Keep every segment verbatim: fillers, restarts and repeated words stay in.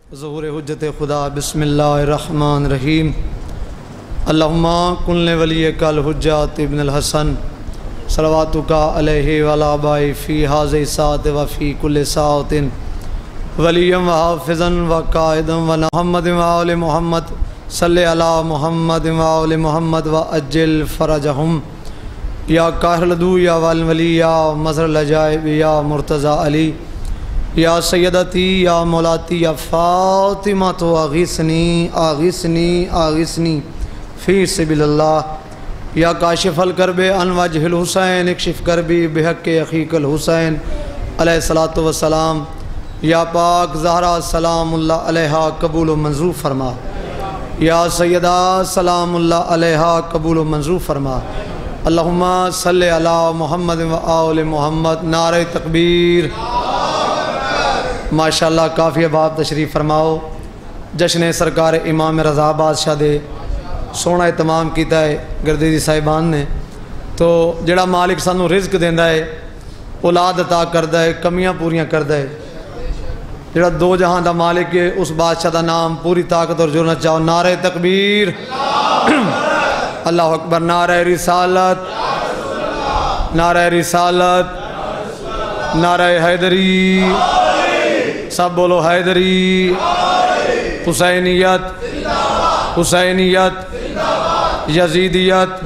ظہور حجت خدا بسم اللہ الرحمن الرحیم اللہم کن ولیک الحجت ابن الحسن صلواتک علیہ وعلی آبائی فی حاضر ساعت و فی کل ساعت ولیم و حافظن و قائدن و محمد و آل محمد صلی علی محمد و آل محمد و اجل فرجہم یا قاہر العدو یا والولی یا مظہر العجائب یا مرتضی علی یا سیدتی یا مولاتی یا فاطمہ تو آغیثنی آغیثنی آغیثنی فی سبیل اللہ یا کاشف الکرب عن وجہ الحسین اکشف کربی بحق اخیک الحسین علیہ الصلاۃ والسلام یا پاک زہرا سلام اللہ علیہا قبول و منظور فرما یا سیدہ سلام اللہ علیہا قبول و منظور فرما اللہم صلی علی محمد و آل محمد نعرہ تکبیر ماشاءاللہ کافی اباب تشریف فرماؤ جشن سرکار امام رضا بادشاہ دے سونا اہتمام کیتا ہے گردیزی صاحبان نے تو جڑا مالک سانو رزق دیندا ہے اولاد عطا کردا ہے کمیاں پوریاں کردا ہے جڑا دو جہاں دا مالک ہے اس بادشاہ دا نام پوری طاقت اور جرنا چاہو نعرہ تکبیر اللہ اکبر نعرہ رسالت نعرہ رسالت نعرہ حیدری سب بولو حیدری حسینیت حسینیت یزیدیت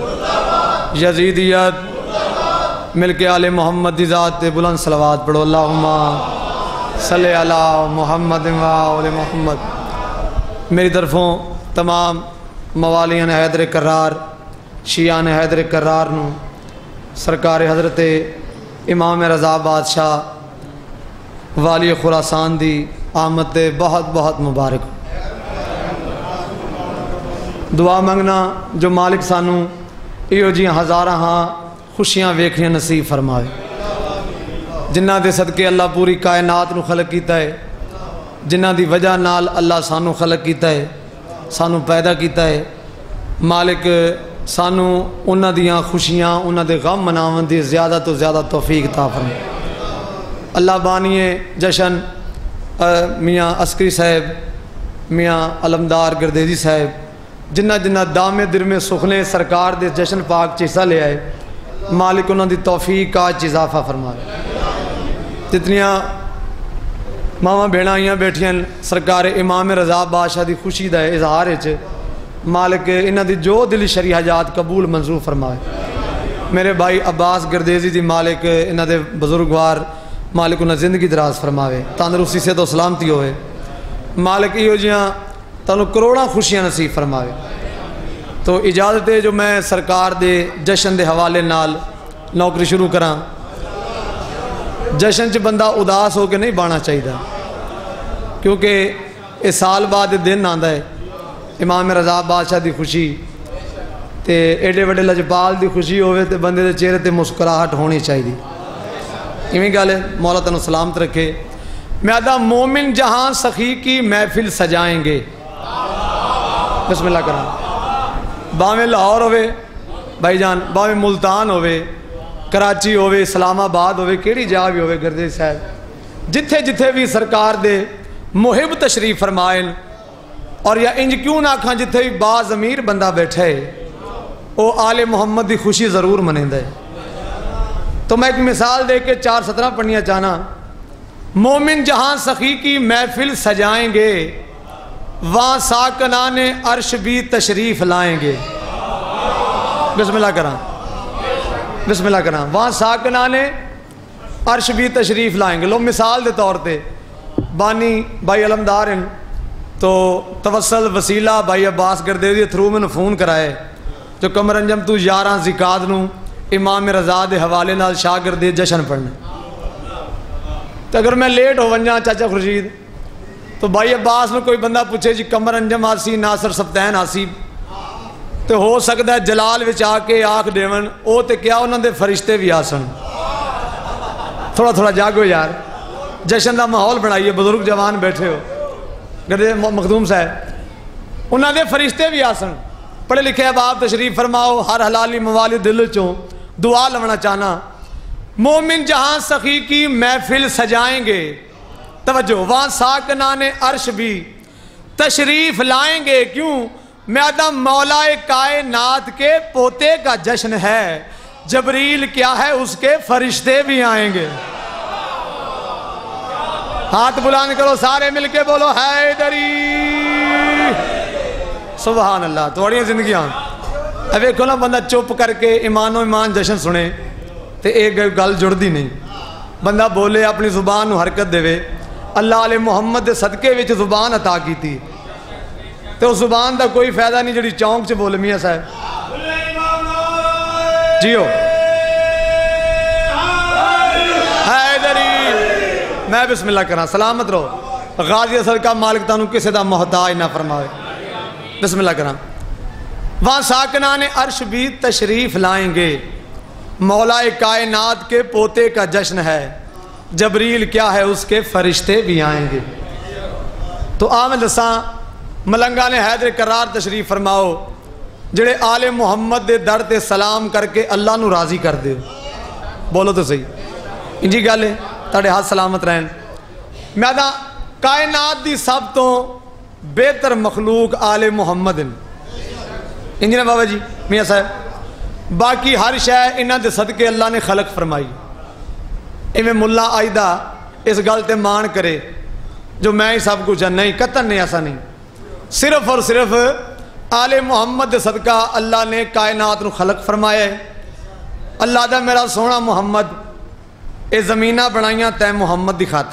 یزیدیت مل کے آل محمد دی ذات بلند صلوات پڑھو اللہم صلی علی محمد و آل محمد میری طرفوں تمام موالیان حیدر کرار شیعان حیدر کرار نو سرکار حضرت امام رضا بادشاہ والی خراسان دی آمد دے بہت بہت مبارک دعا منگنا جو مالک سانو ایو جی ہزارہ ہاں خوشیاں ویکھنیاں نصیب فرمائے جنہ دے صدقے اللہ پوری کائنات نو خلق کیتا ہے جنہ دی وجہ نال اللہ سانو خلق کیتا ہے سانو پیدا کیتا ہے مالک سانو انہ دیاں خوشیاں انہ دے غم مناون دی زیادہ تو زیادہ توفیق عطا فرمائے اللہ بانیے جشن میاں عسکری صاحب میاں علمدار گردیزی صاحب جنہ جنہ دامے درمے سخنے سرکار دے جشن پاک چیسا لے آئے مالک انہوں دی توفیق کا اضافہ فرمائے جتنیاں ماما بھیڑائیاں بیٹھیاں سرکار امام رضا بادشاہ دی خوشی دا اظہار ہے مالک انہوں دی جو دلی شریح حاجات قبول منظور فرمائے میرے بھائی عباس گردیزی دی مالک انہوں دے بزرگوار مالک انہیں زندگی دراز فرماوے تندرستی سے تو سلامتی ہوئے مالک ایو جیاں تانوں کروڑاں خوشیاں نصیب فرماوے تو اجازت ہے جو میں سرکار دے جشن دے حوالے نال نوکری شروع کراں جشن چ بندہ اداس ہو کے نہیں بانا چاہیے کیونکہ اس سال بعد دن آندا ہے امام رضا بادشاہ دی خوشی تے ایڈے وڈے لجپال دی خوشی ہوئے تے بندے دے چہرے تے مسکراہٹ ہونی چاہیے ایویں گل ہے مولا تنو سلامت رکھے میں آدھا مومن جہاں سخی کی محفل سجائیں گے بسم اللہ کرنا باویں لاہور ہوئے بھائی جان باویں ملتان ہوئے کراچی ہوئے اسلام آباد ہوئے کیڑی جا بھی ہوئے گردیزی صاحب جتھے جتھے بھی سرکار دے محب تشریف فرمائیں اور یا انج کیوں نہ کھاں جتھے بھی با ضمیر بندہ بیٹھے او آل محمد دی خوشی ضرور منیندہ ہے تو میں ایک مثال دے کے چار سترہ پڑھنیاں چاہنا مومن جہاں سخی کی محفل سجائیں گے وہاں ساکنان عرش بھی تشریف لائیں گے بسم اللہ کرام بسم اللہ کرام وہاں ساکنان عرش بھی تشریف لائیں گے لو مثال دے طور تے بانی بھائی علمدار ہیں تو توسل وسیلہ بھائی عباس گردیزی تھرو میں فون کرائے جو کمر انجم تو یاراں زکات نو امام رضا دے حوالے نال شاگرد جشن پڑھنے تو اگر میں لیٹ ہو ونجا چاچا خورشید تو بھائی عباس میں کوئی بندہ پوچھے جی کمر انجم آسی ناصر سبتین آسی تو ہو سکتا ہے جلال وچ آ کے آنکھ دیون او تے کیا انہوں دے فرشتے بھی آسن تھوڑا تھوڑا جاگو یار جشن دا ماحول بنائیے بزرگ جوان بیٹھے ہو گردے مخدوم صاحب انہوں دے فرشتے بھی آسن پڑھے لکھے اب آپ تشریف فرماؤ ہر حلالی موالی دل چوں دعا لونا چاہنا مومن جہاں سخی کی محفل سجائیں گے توجہ، وہاں ساکنان عرش بھی تشریف لائیں گے، کیوں؟ میادہ مولا کائنات کے پوتے کا جشن ہے، جبریل کیا ہے اس کے فرشتے بھی آئیں گے۔ ہاتھ بلند کرو سارے مل کے بولو حیدری۔ سبحان اللہ، توڑیاں زندگیاں۔ اب ایک نا بندہ چپ کر کے ایمان و ایمان جشن سنے تو ایک گل جڑ دی نہیں، بندہ بولے اپنی زبان نو حرکت دے، اللہ علیہ محمد دے صدقے وچ زبان عطا کی تھی تو اس زبان دا کوئی فائدہ نہیں جڑی چونک چ بول میاں صاحب جیو۔ حیدری، میں بسم اللہ کرنا، سلامت رہو، غازی اصل کا مالک تانوں کسے دا محتاج نہ فرماوے۔ بسم اللہ کرنا۔ وہاں ساکنان عرش بھی تشریف لائیں گے، مولا کائنات کے پوتے کا جشن ہے، جبریل کیا ہے اس کے فرشتے بھی آئیں گے۔ تو آمد دساں ملنگان حیدر کرار تشریف فرماؤ جڑے آل محمد دے در تے سلام کر کے اللہ نو راضی کر دے، بولو تو صحیح انجی گل ہے، تاڑے ہاتھ سلامت رہن۔ میادہ کائنات دی سب تو بہتر مخلوق آل محمد ہیں، انجی بابا جی میاں صاحب، باقی ہر شے انہاں دے صدقے اللہ نے خلق فرمائی۔ ایویں ملا آئیدہ اس گل تے مان کرے جو میں ہی سب کچھ ہے، نہیں، قطن نہیں، ایسا نہیں، صرف اور صرف آل محمد دے صدقہ اللہ نے کائنات نو خلق فرمایا ہے۔ اللہ دا میرا سونا محمد اے زمینہ بنائیاں تے محمد دی خاطر،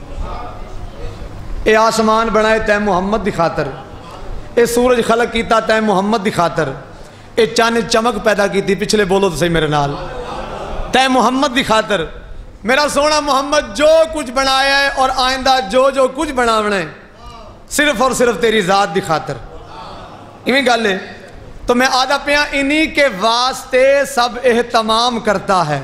اے آسمان بنائے تے محمد دی خاطر، اے سورج خلق کیتا تے محمد دی خاطر، اے چاند چمک پیدا کیتی، پچھلے بولو تو صحیح میرے نال، تے محمد دی خاطر۔ میرا سونا محمد جو کچھ بنایا ہے اور آئندہ جو جو کچھ بناونا ہے صرف اور صرف تیری ذات دی خاطر، ایویں گل ہے۔ تو میں آدھا پیاں انہی کے واسطے سب اہتمام کرتا ہے۔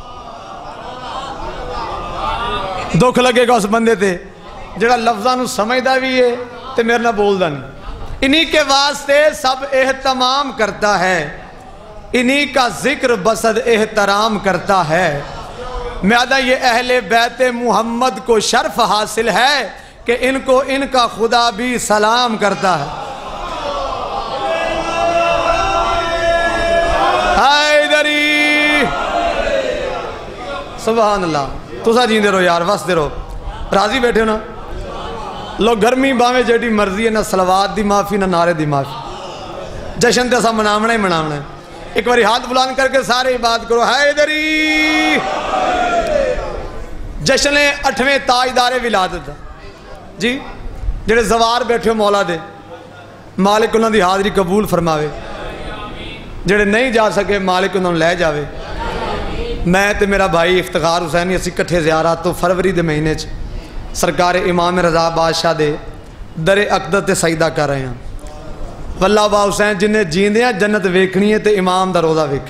دکھ لگے گا اس بندے تے جڑا لفظاں نو سمجھدا بھی ہے تے میرے نہ بولدا نہیں۔ انہی کے واسطے سب اہتمام کرتا ہے، انہی کا ذکر بسد احترام کرتا ہے۔ میادہ یہ اہل بیت محمد کو شرف حاصل ہے کہ ان کو ان کا خدا بھی سلام کرتا ہے۔ حیدری، سبحان اللہ، تسا جیندے رہو یار، وسدے رہو، راضی بیٹھے ہو نا؟ لوگ گرمی باویں جیڑی مرضی ہے، نہ صلوات دی معافی نہ نعرے دی معافی، جشن تے سا مناونا ہی مناونا ہے۔ ایک باری ہاتھ بلند کر کے سارے بات کرو حیدری۔ جشن اٹھویں تاجدار ولادت جی، جڑے زوار بیٹھے ہو مولا دے، مالک انہوں دی حاضری قبول فرماوے، جڑے نہیں جا سکے مالک انہوں لے جاوے۔ میں تے میرا بھائی افتخار حسینی اسی کٹھے زیارات تو فروری دے مہینے چ سرکار امام رضا بادشاہ دے در اقدت تے سجدہ کر رہے ہیں۔ واللہ با حسین جنہیں جیندیاں جنت ویکھنی ہے تے امام دا روضہ ویکھ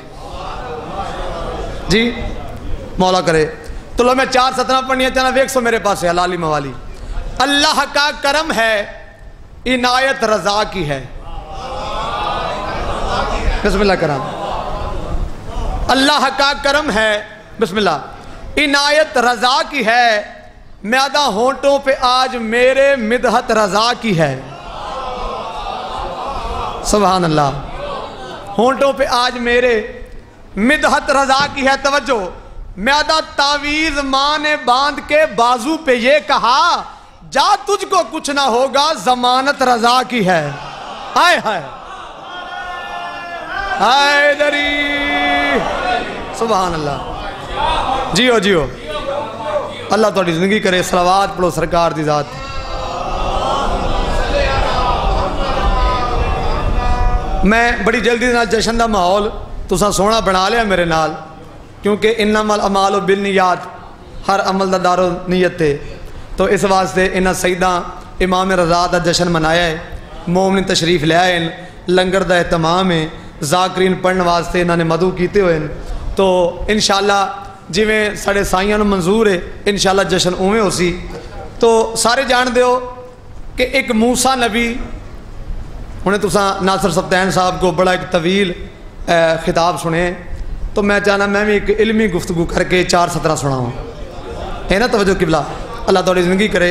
جی، مولا کرے۔ تو لو میں چار سترہ پڑھنی چاہنا ویک سو میرے پاس ہے حلالی موالی۔ اللہ کا کرم ہے، عنایت رضا کی ہے۔ بسم اللہ کرم۔ اللہ کا کرم ہے، بسم اللہ، عنایت رضا کی ہے، میادہ ہونٹوں پہ آج میرے مدحت رضا کی ہے۔ سبحان اللہ، ہونٹوں پہ آج میرے مدحت رضا کی ہے۔ توجہ، میادہ تعویذ ماں نے باندھ کے بازو پہ یہ کہا جا تجھ کو کچھ نہ ہوگا، ضمانت رضا کی ہے۔ ہائے ہائے حیدری، سبحان اللہ، جیو جیو، اللہ تھوڑی زندگی کرے، صلوات پڑھو سرکار دی ذات۔ میں بڑی جلدی نال جشن دا ماحول تساں سونا بنا لیا میرے نال، کیونکہ انما الاعمال بالنیات، ہر عمل دا دار و نیت تے، تو اس واسطے انہاں سیداں امام رضا دا جشن منایا ہے، مومن تشریف لے آئے ہیں، لنگر دا اہتمام ہے، ذاکرین پڑھن واسطے انہاں نے مدعو کیتے ہوئے ہیں۔ تو انشاءاللہ جویں ساڑے سائیاں نو منظور ہے انشاءاللہ جشن اویں ہو سی۔ تو سارے جان دیو کہ ایک موسیٰ نبی، انہیں تساں ناصر سبتین صاحب کو بڑا ایک طویل خطاب سنے، تو میں چاہنا میں بھی ایک علمی گفتگو کر کے چار سترہ سنا ہوں، ہے نا؟ توجہ قبلہ، اللہ تھوڑی زندگی کرے.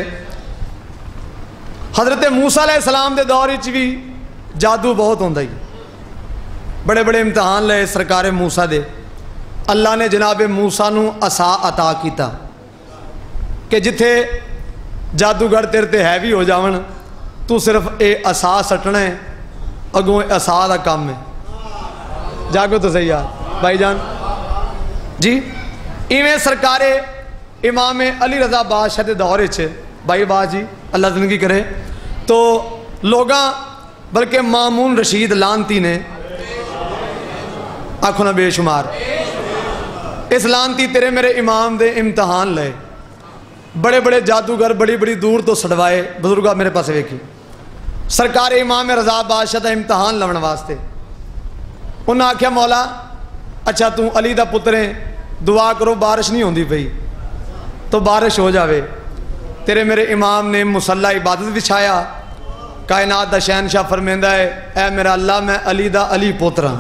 حضرت موسیٰ علیہ السلام دے دور وچ بھی جادو بہت ہوندا ہی. بڑے بڑے امتحان لے سرکار موسیٰ دے. اللہ نے جناب موسیٰ نو عصا عطا کیتا کہ جتھے جادوگر تیرے تے ہے بھی ہو جاون تو صرف اے عصا سٹنا ہے, اگوں عصا دا کام ہے. جاگو تو صحیح یار بھائی جان جی. ایویں سرکار امام علی رضا بادشاہ دے دور وچ بھائی باز جی اللہ زندگی کرے تو لوگاں بلکہ مامون رشید لانتی نے آنکھوں نہ بے شمار اس لانتی تیرے میرے امام دے امتحان لے. بڑے بڑے جادوگر بڑی بڑی دور تو سڑوائے. بزرگاں میرے پاس ویکھی سرکار امام رضا بادشاہ دا امتحان لون واسطے انہاں آکھیا مولا اچھا تو علی دا پتر ہے, دعا کرو بارش نہیں ہوندی پئی تو بارش ہو جاوے. تیرے میرے امام نے مصلی عبادت بچھایا. کائنات دا شہنشاہ فرمیندہ ہے اے میرا اللہ میں علی دا علی پتر ہاں.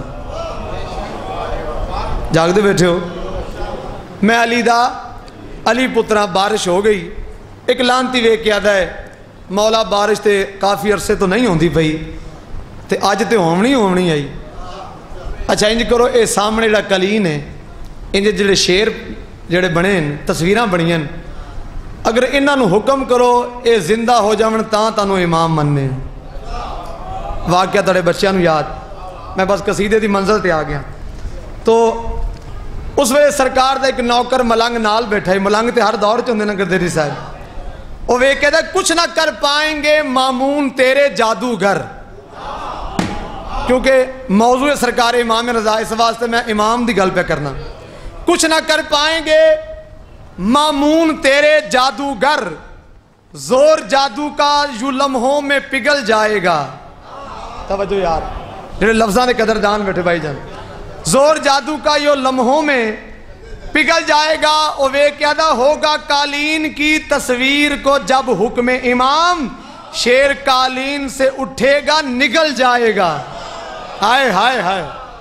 جاگ دے بیٹھے ہو, میں علی دا علی پتر ہاں. بارش ہو گئی. ایک لانتی ویکھ کے آدھا ہے مولا بارش تے کافی عرصے تو نہیں ہوندی پئی تے اج تے ہونی ہونی آئی. اچھا انج کرو اے سامنے جڑا کلین ہے انج جڑے شیر جڑے بنے تصویراں بنیاں اگر انہاں نو حکم کرو اے زندہ ہو جاون تاں تانوں امام مننے. واقعہ تڑے بچیاں نو یاد, میں بس قصیدے دی منزل تے آ گیا. تو اس ویلے سرکار دا ایک نوکر ملنگ نال بیٹھا ہے. ملنگ تے ہر دور چ ہوندے نے گردیری صاحب. وہ ویکھ کہدا کچھ نہ کر پائیں گے مامون تیرے جادوگر. کیونکہ موضوع سرکار امام رضا اس واسطے میں امام دی گل پہ کرنا. کچھ نہ کر پائیں گے مامون تیرے جادوگر, زور جادو کا یوں لمحوں میں پگھل جائے گا. توجہ یار جڑے لفظاں دے قدردان بیٹھے بھائی جان. زور جادو کا یوں لمحوں میں پگھل جائے گا. او وے کیا ہوگا قالین کی تصویر کو جب حکم امام, شیر قالین سے اٹھے گا نگل جائے گا. ہائے ہائے ہائے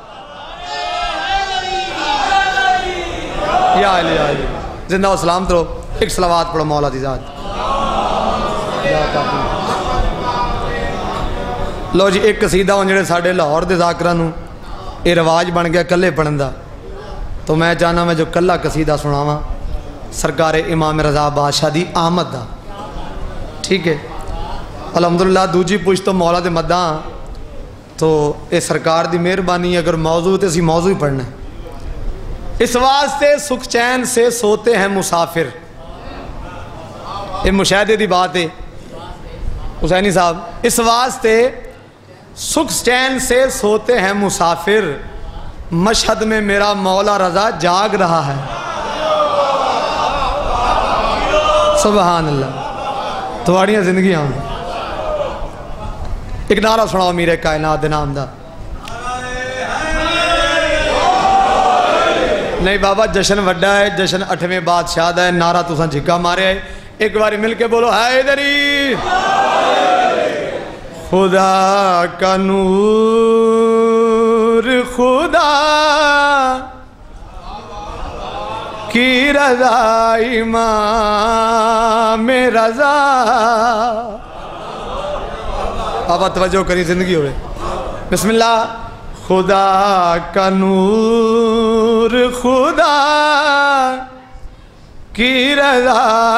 یا علی یا علی زندہ و سلام تو ایک صلوات پڑھو مولا دی ذات. لو جی ایک قصیدہ ہوں جڑے ساڑھے لاہور دے ذاکرہ نو یہ رواج بن گیا کلے پڑھن دا. تو میں چاہنا میں جو کلہ قصیدہ سناواں سرکار امام رضا بادشاہ دی آمد دا. ٹھیک ہے الحمدللہ. دوجی پوچھ تو مولا دے مداں تو اے سرکار دی مہربانی اگر موضوع تے اسی موضوع ہی پڑھنا ہے. اس واسطے سکھ چین سے سوتے ہیں مسافر. یہ مشاہدے دی بات ہے حسینی صاحب. اس واسطے سکھ چین سے سوتے ہیں مسافر, مشہد میں میرا مولا رضا جاگ رہا ہے. سبحان اللہ. تواڑیاں زندگیاں ایک نعرہ سناؤ میرے کائنات دے نام دا. نہیں بابا جشن وڈا ہے, جشن اٹھویں بادشاہ دا ہے. نعرہ تساں جھکا مارے ہے. ایک باری مل کے بولو حیدری. خدا کا نور خدا کی رضا امام رضا. بابا توجہ کری زندگی ہوئے. بسم اللہ. خدا کا نور خدا کی رضا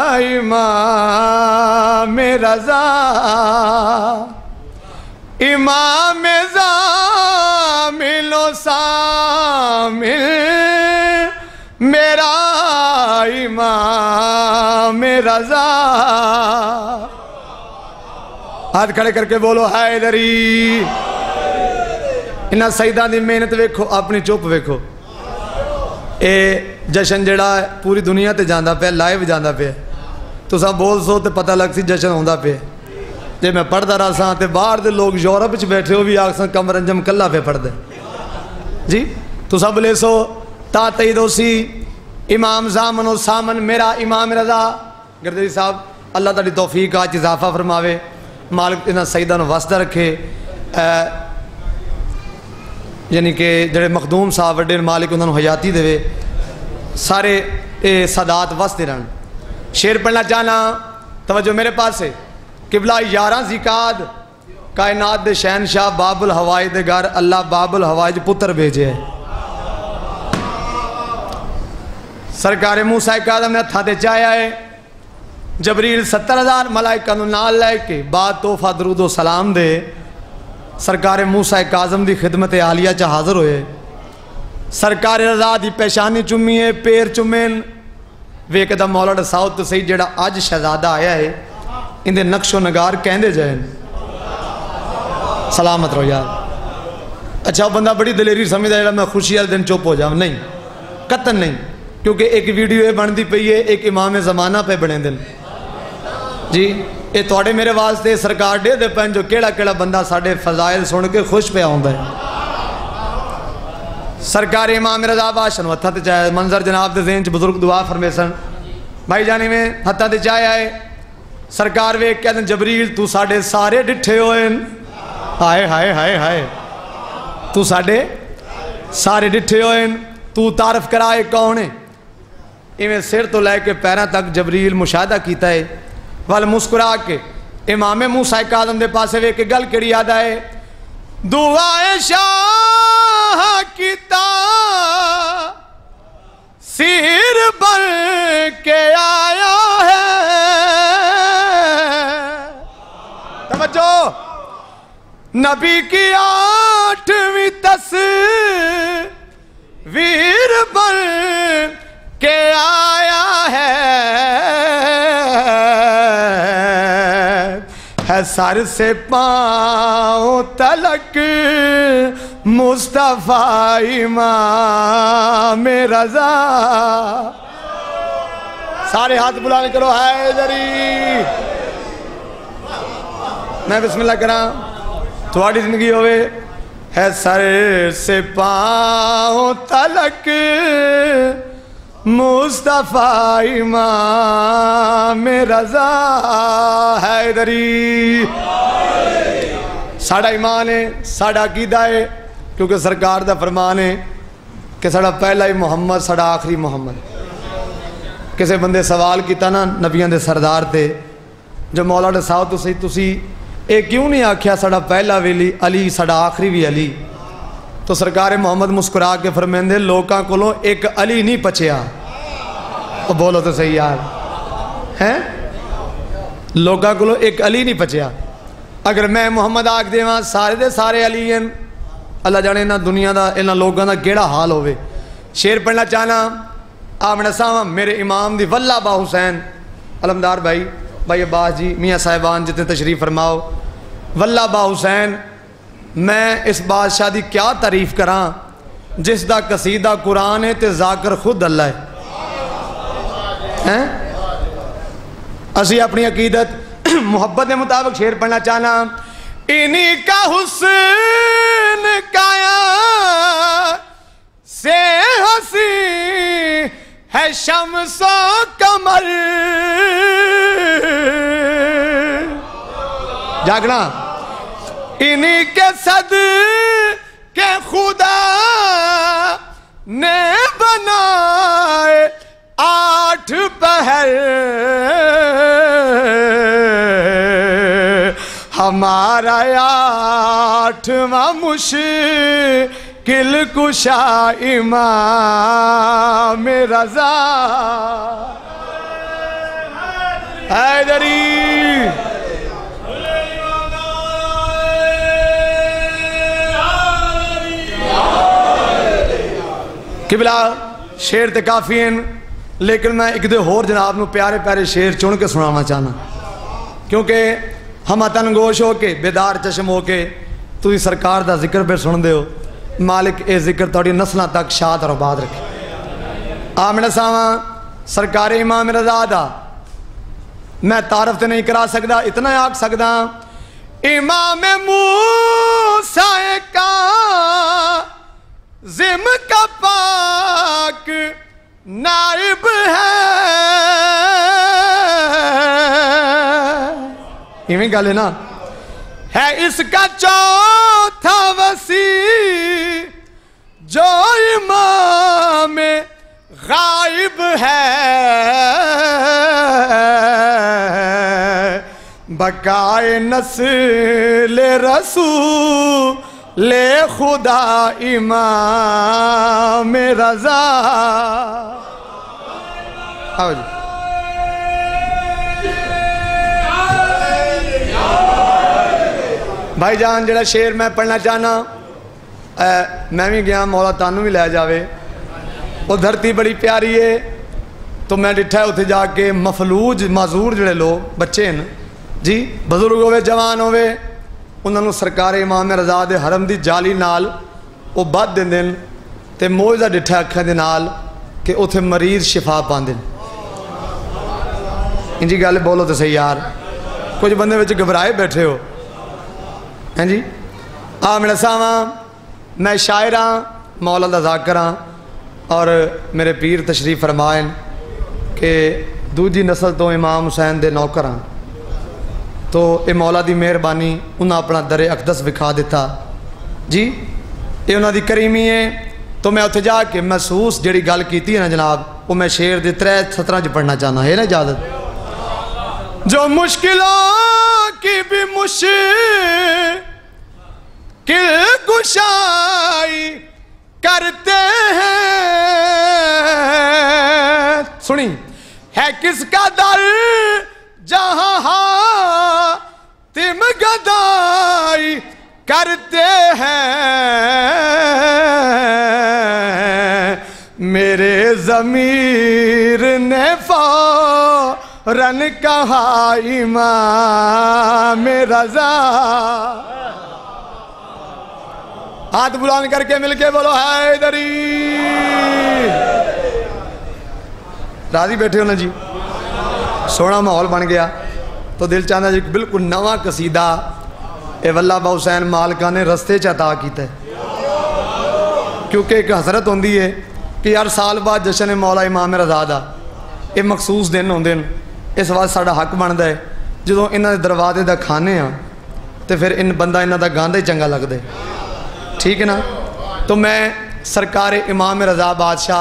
امام رضا, امام زامل و سامل میرا امام رضا. ہاتھ کھڑے کر کے بولو حیدری. انہاں سیداں دی محنت ویکھو, اپنی چپ ویکھو. اے جشن جڑا پوری دنیا تے جاندہ پہ, لائیو جاندہ پہ. تساں بول سو تے پتہ لگ سی جشن ہوندہ پہ. جے میں پڑھدا رہا ساں تے باہر دے لوگ یورپ وچ بیٹھے ہو بھی آکساں کمر انجم کلا پہ پڑھ دے جی. تو سب لے سو تا تیدوسی امام زامن و سامن میرا امام رضا. گردری صاحب اللہ تعالی توفیق آج اضافہ فرماوے, مالک انہاں سیدہ نو واسطہ رکھے. یعنی کہ جڑے مخدوم صاحب وڈے مالک انہوں نے حیاتی دے, سارے اے صدات واسطے رہن. شعر پڑھنا چاہنا توجہ میرے پاس ہے. قبلہ یارہ زکاد کائنات دے شہنشاہ باب الہوائی دے گھر اللہ باب الہوائی دے پتر بھیجے ہے. سرکار موسیٰ کاظم نے ہتھاں تے چاہیا ہے. جبریل ستر ہزار ملائکہ نو نال لے کے بعد توفہ درود و سلام دے سرکار موسیٰ کاظم دی خدمت عالیہ چا حاضر ہوئے. سرکار رضا دی پیشانی چمی ہے پیر چمین ویک دا مولا ساؤت تو صحیح جڑا آج شہزادہ آیا ہے ان دے نقش و نگار کہندے جائیں. سلامت رہو یار. اچھا بندہ بڑی دلیری سمجھدا ہے میں خوشی والے دن چپ ہو جاؤں. نہیں قطن نہیں, کیونکہ ایک ویڈیو یہ بن دی پئی ہے ایک امام زمانہ پہ بنے دن جی. یہ توڑے میرے واسطے سرکار دے دے پہن جو کیڑا کیڑا بندہ ساڑھے فضائل سن کے خوش پہ آؤں ہے. سرکار امام رضا باشن ہتھاں تے چاہے منظر جناب دے ذہن چ بزرگ دعا فرمے سن بھائی جانی میں ہتھاں تے چاہے آئے. سرکار ویکھ کہتے ہیں جبریل تو ساڑھے سارے ڈٹھے ہوئے ہائے ہائے ہائے ہائے تو ساڑھے سارے ڈٹھے ہوئے تو تعارف کرائے کون ہے. ایویں سر تو لے کے پیراں تک جبریل مشاہدہ کیتا ہے وال مسکرا کے امام موسیٰ کاظم دے پاسے وے کے گل کیڑی یاد آئے. دعائے شاہ کیتا سیر بر کے آیا ہے. توجہ نبی کی آٹھویں تصویر بر کے آیا ہے. ہے سر سے پاؤں تلک مصطفیٰ امام رضا. سارے ہاتھ بلانے کرو ہے دری. میں بسم اللہ کراں تھوڑی زندگی ہوئے. ہے سر سے پاؤں تلک مصطفیٰ امام رضا حیدری. ساڑھا ایمان ہے ساڑھا عقیدہ ہے کیونکہ سرکار دا فرمان ہے کہ ساڑھا پہلا ہی محمد ساڑھا آخری محمد. کسے بندے سوال کیتا نا نبیان دے سردار تے جو مولا دے ساؤ تو سی تسی اے کیوں نہیں آکھیا ساڑھا پہلا ویلی علی ساڑھا آخری بھی علی. تو سرکار محمد مسکرا کے فرمیندے لوکاں کولوں ایک علی نہیں پچیا. بولو تو صحیح یار ہیں لوکاں کولوں ایک علی نہیں پچیا. اگر میں محمد آکھ دے وہاں سارے دے سارے علی ہیں اللہ جانے انہاں دنیا دا انہاں لوگاں دا کیڑا حال ہوئے. شعر پڑھنا چاہنا آمنہ ساواں میرے امام دی واللہ با حسین علمدار بھائی بھائی عباس جی میاں صاحبان جتنے تشریف فرماؤ. واللہ با حسین میں اس بادشاہ دی کیا تعریف کراں جس دا قصیدہ قرآن ہے تے ذاکر خود اللہ ہے. اسی اپنی عقیدت محبت کے مطابق شعر پڑھنا چاہنا. انہی کا حسن کایا سے ہنسی ہے شمس و قمر. جاگنا انہی کے صدقے خدا نے بنائے آٹھ پہر ہمارا آٹھواں مشکل کشا امام رضا حیدری. قبلہ شعر تے کافی ہیں لیکن میں ایک دے ہور جناب نو پیارے پیارے شعر چن کے سنانا چاہنا کیونکہ ہم اتن گوش ہو کے بیدار چشم ہو کے تھی سرکار دا ذکر پہ سن دے ہو. مالک اے ذکر توڑی نسلہ تک شاد اور آباد رکھے. آمنہ ساواں سرکار امام رضا دا میں تعارف تے نہیں کرا سکتا اتنا آکھ سکتا امام موسیٰ کا زم کا پاک نائب ہے. ایویں گالے نا ہے اس کا چوتھا وسیع جو امام غائب ہے. بقائے نسل رسول خدا امام رضا. آؤ جی. بھائی جان جڑا شعر میں پڑھنا چاہنا میں بھی گیا مولا تانوں بھی لے جاوے. وہ دھرتی بڑی پیاری ہے تو میں ڈٹھا ہے اتھے جا کے مفلوج معذور جڑے لوگ بچے ہیں جی بزرگ ہوئے جوان ہوئے انہوں نے سرکار امام رضا دے حرم دی جالی نال وہ بد دن دن تے موجزہ ڈٹھا اکھاں دے نال کہ اتھے مریض شفا پاندن. انجی گالے بولو تو صحیح یار. کچھ بندے وچ گھبرائے بیٹھے ہو ہیں جی. آ میرا ساواں میں شاعراں مولا دا ذاکراں اور میرے پیر تشریف فرمائن کہ دوجی نسل تو امام حسین دے نوکراں تو اے مولا دی مہربانی انہاں اپنا در اقدس وکھا دیتا جی. اے انہاں دی کریمی ہے تو میں اتھے جا کے محسوس جڑی گل کیتی ہے نا جناب وہ میں شعر دے ترے سطراں چ پڑھنا چاہنا ہے نا اجازت. جو مشکلوں کی بھی مشکل کشائی کرتے ہیں سنی ہے کس کا در جہاں حاتم گدائی کرتے ہیں میرے ضمیر نے فوراً کہا امام رضا. ہاتھ بلند کر کے مل کے بولو حیدری. راضی بیٹھے ہو نا جی. سونا ماحول بن گیا تو دل چاہتا جی بالکل نواں قصیدہ اے واللہ با حسین مالکہ نے رستے چاہتا کیتا ہے کیونکہ ایک حضرت ہوندی ہے کہ ہر سال بعد جشن مولا امام رضا دا یہ مخصوص دن ہوندے ہیں. اس وقت ساڑا حق بنتا ہے جدوں انہاں دے دروازے دا کھانے ہاں تو پھر ان بندہ انہاں دا گاندہ ہی چنگا لگ دے. ٹھیک ہے نا. تو میں سرکار امام رضا بادشاہ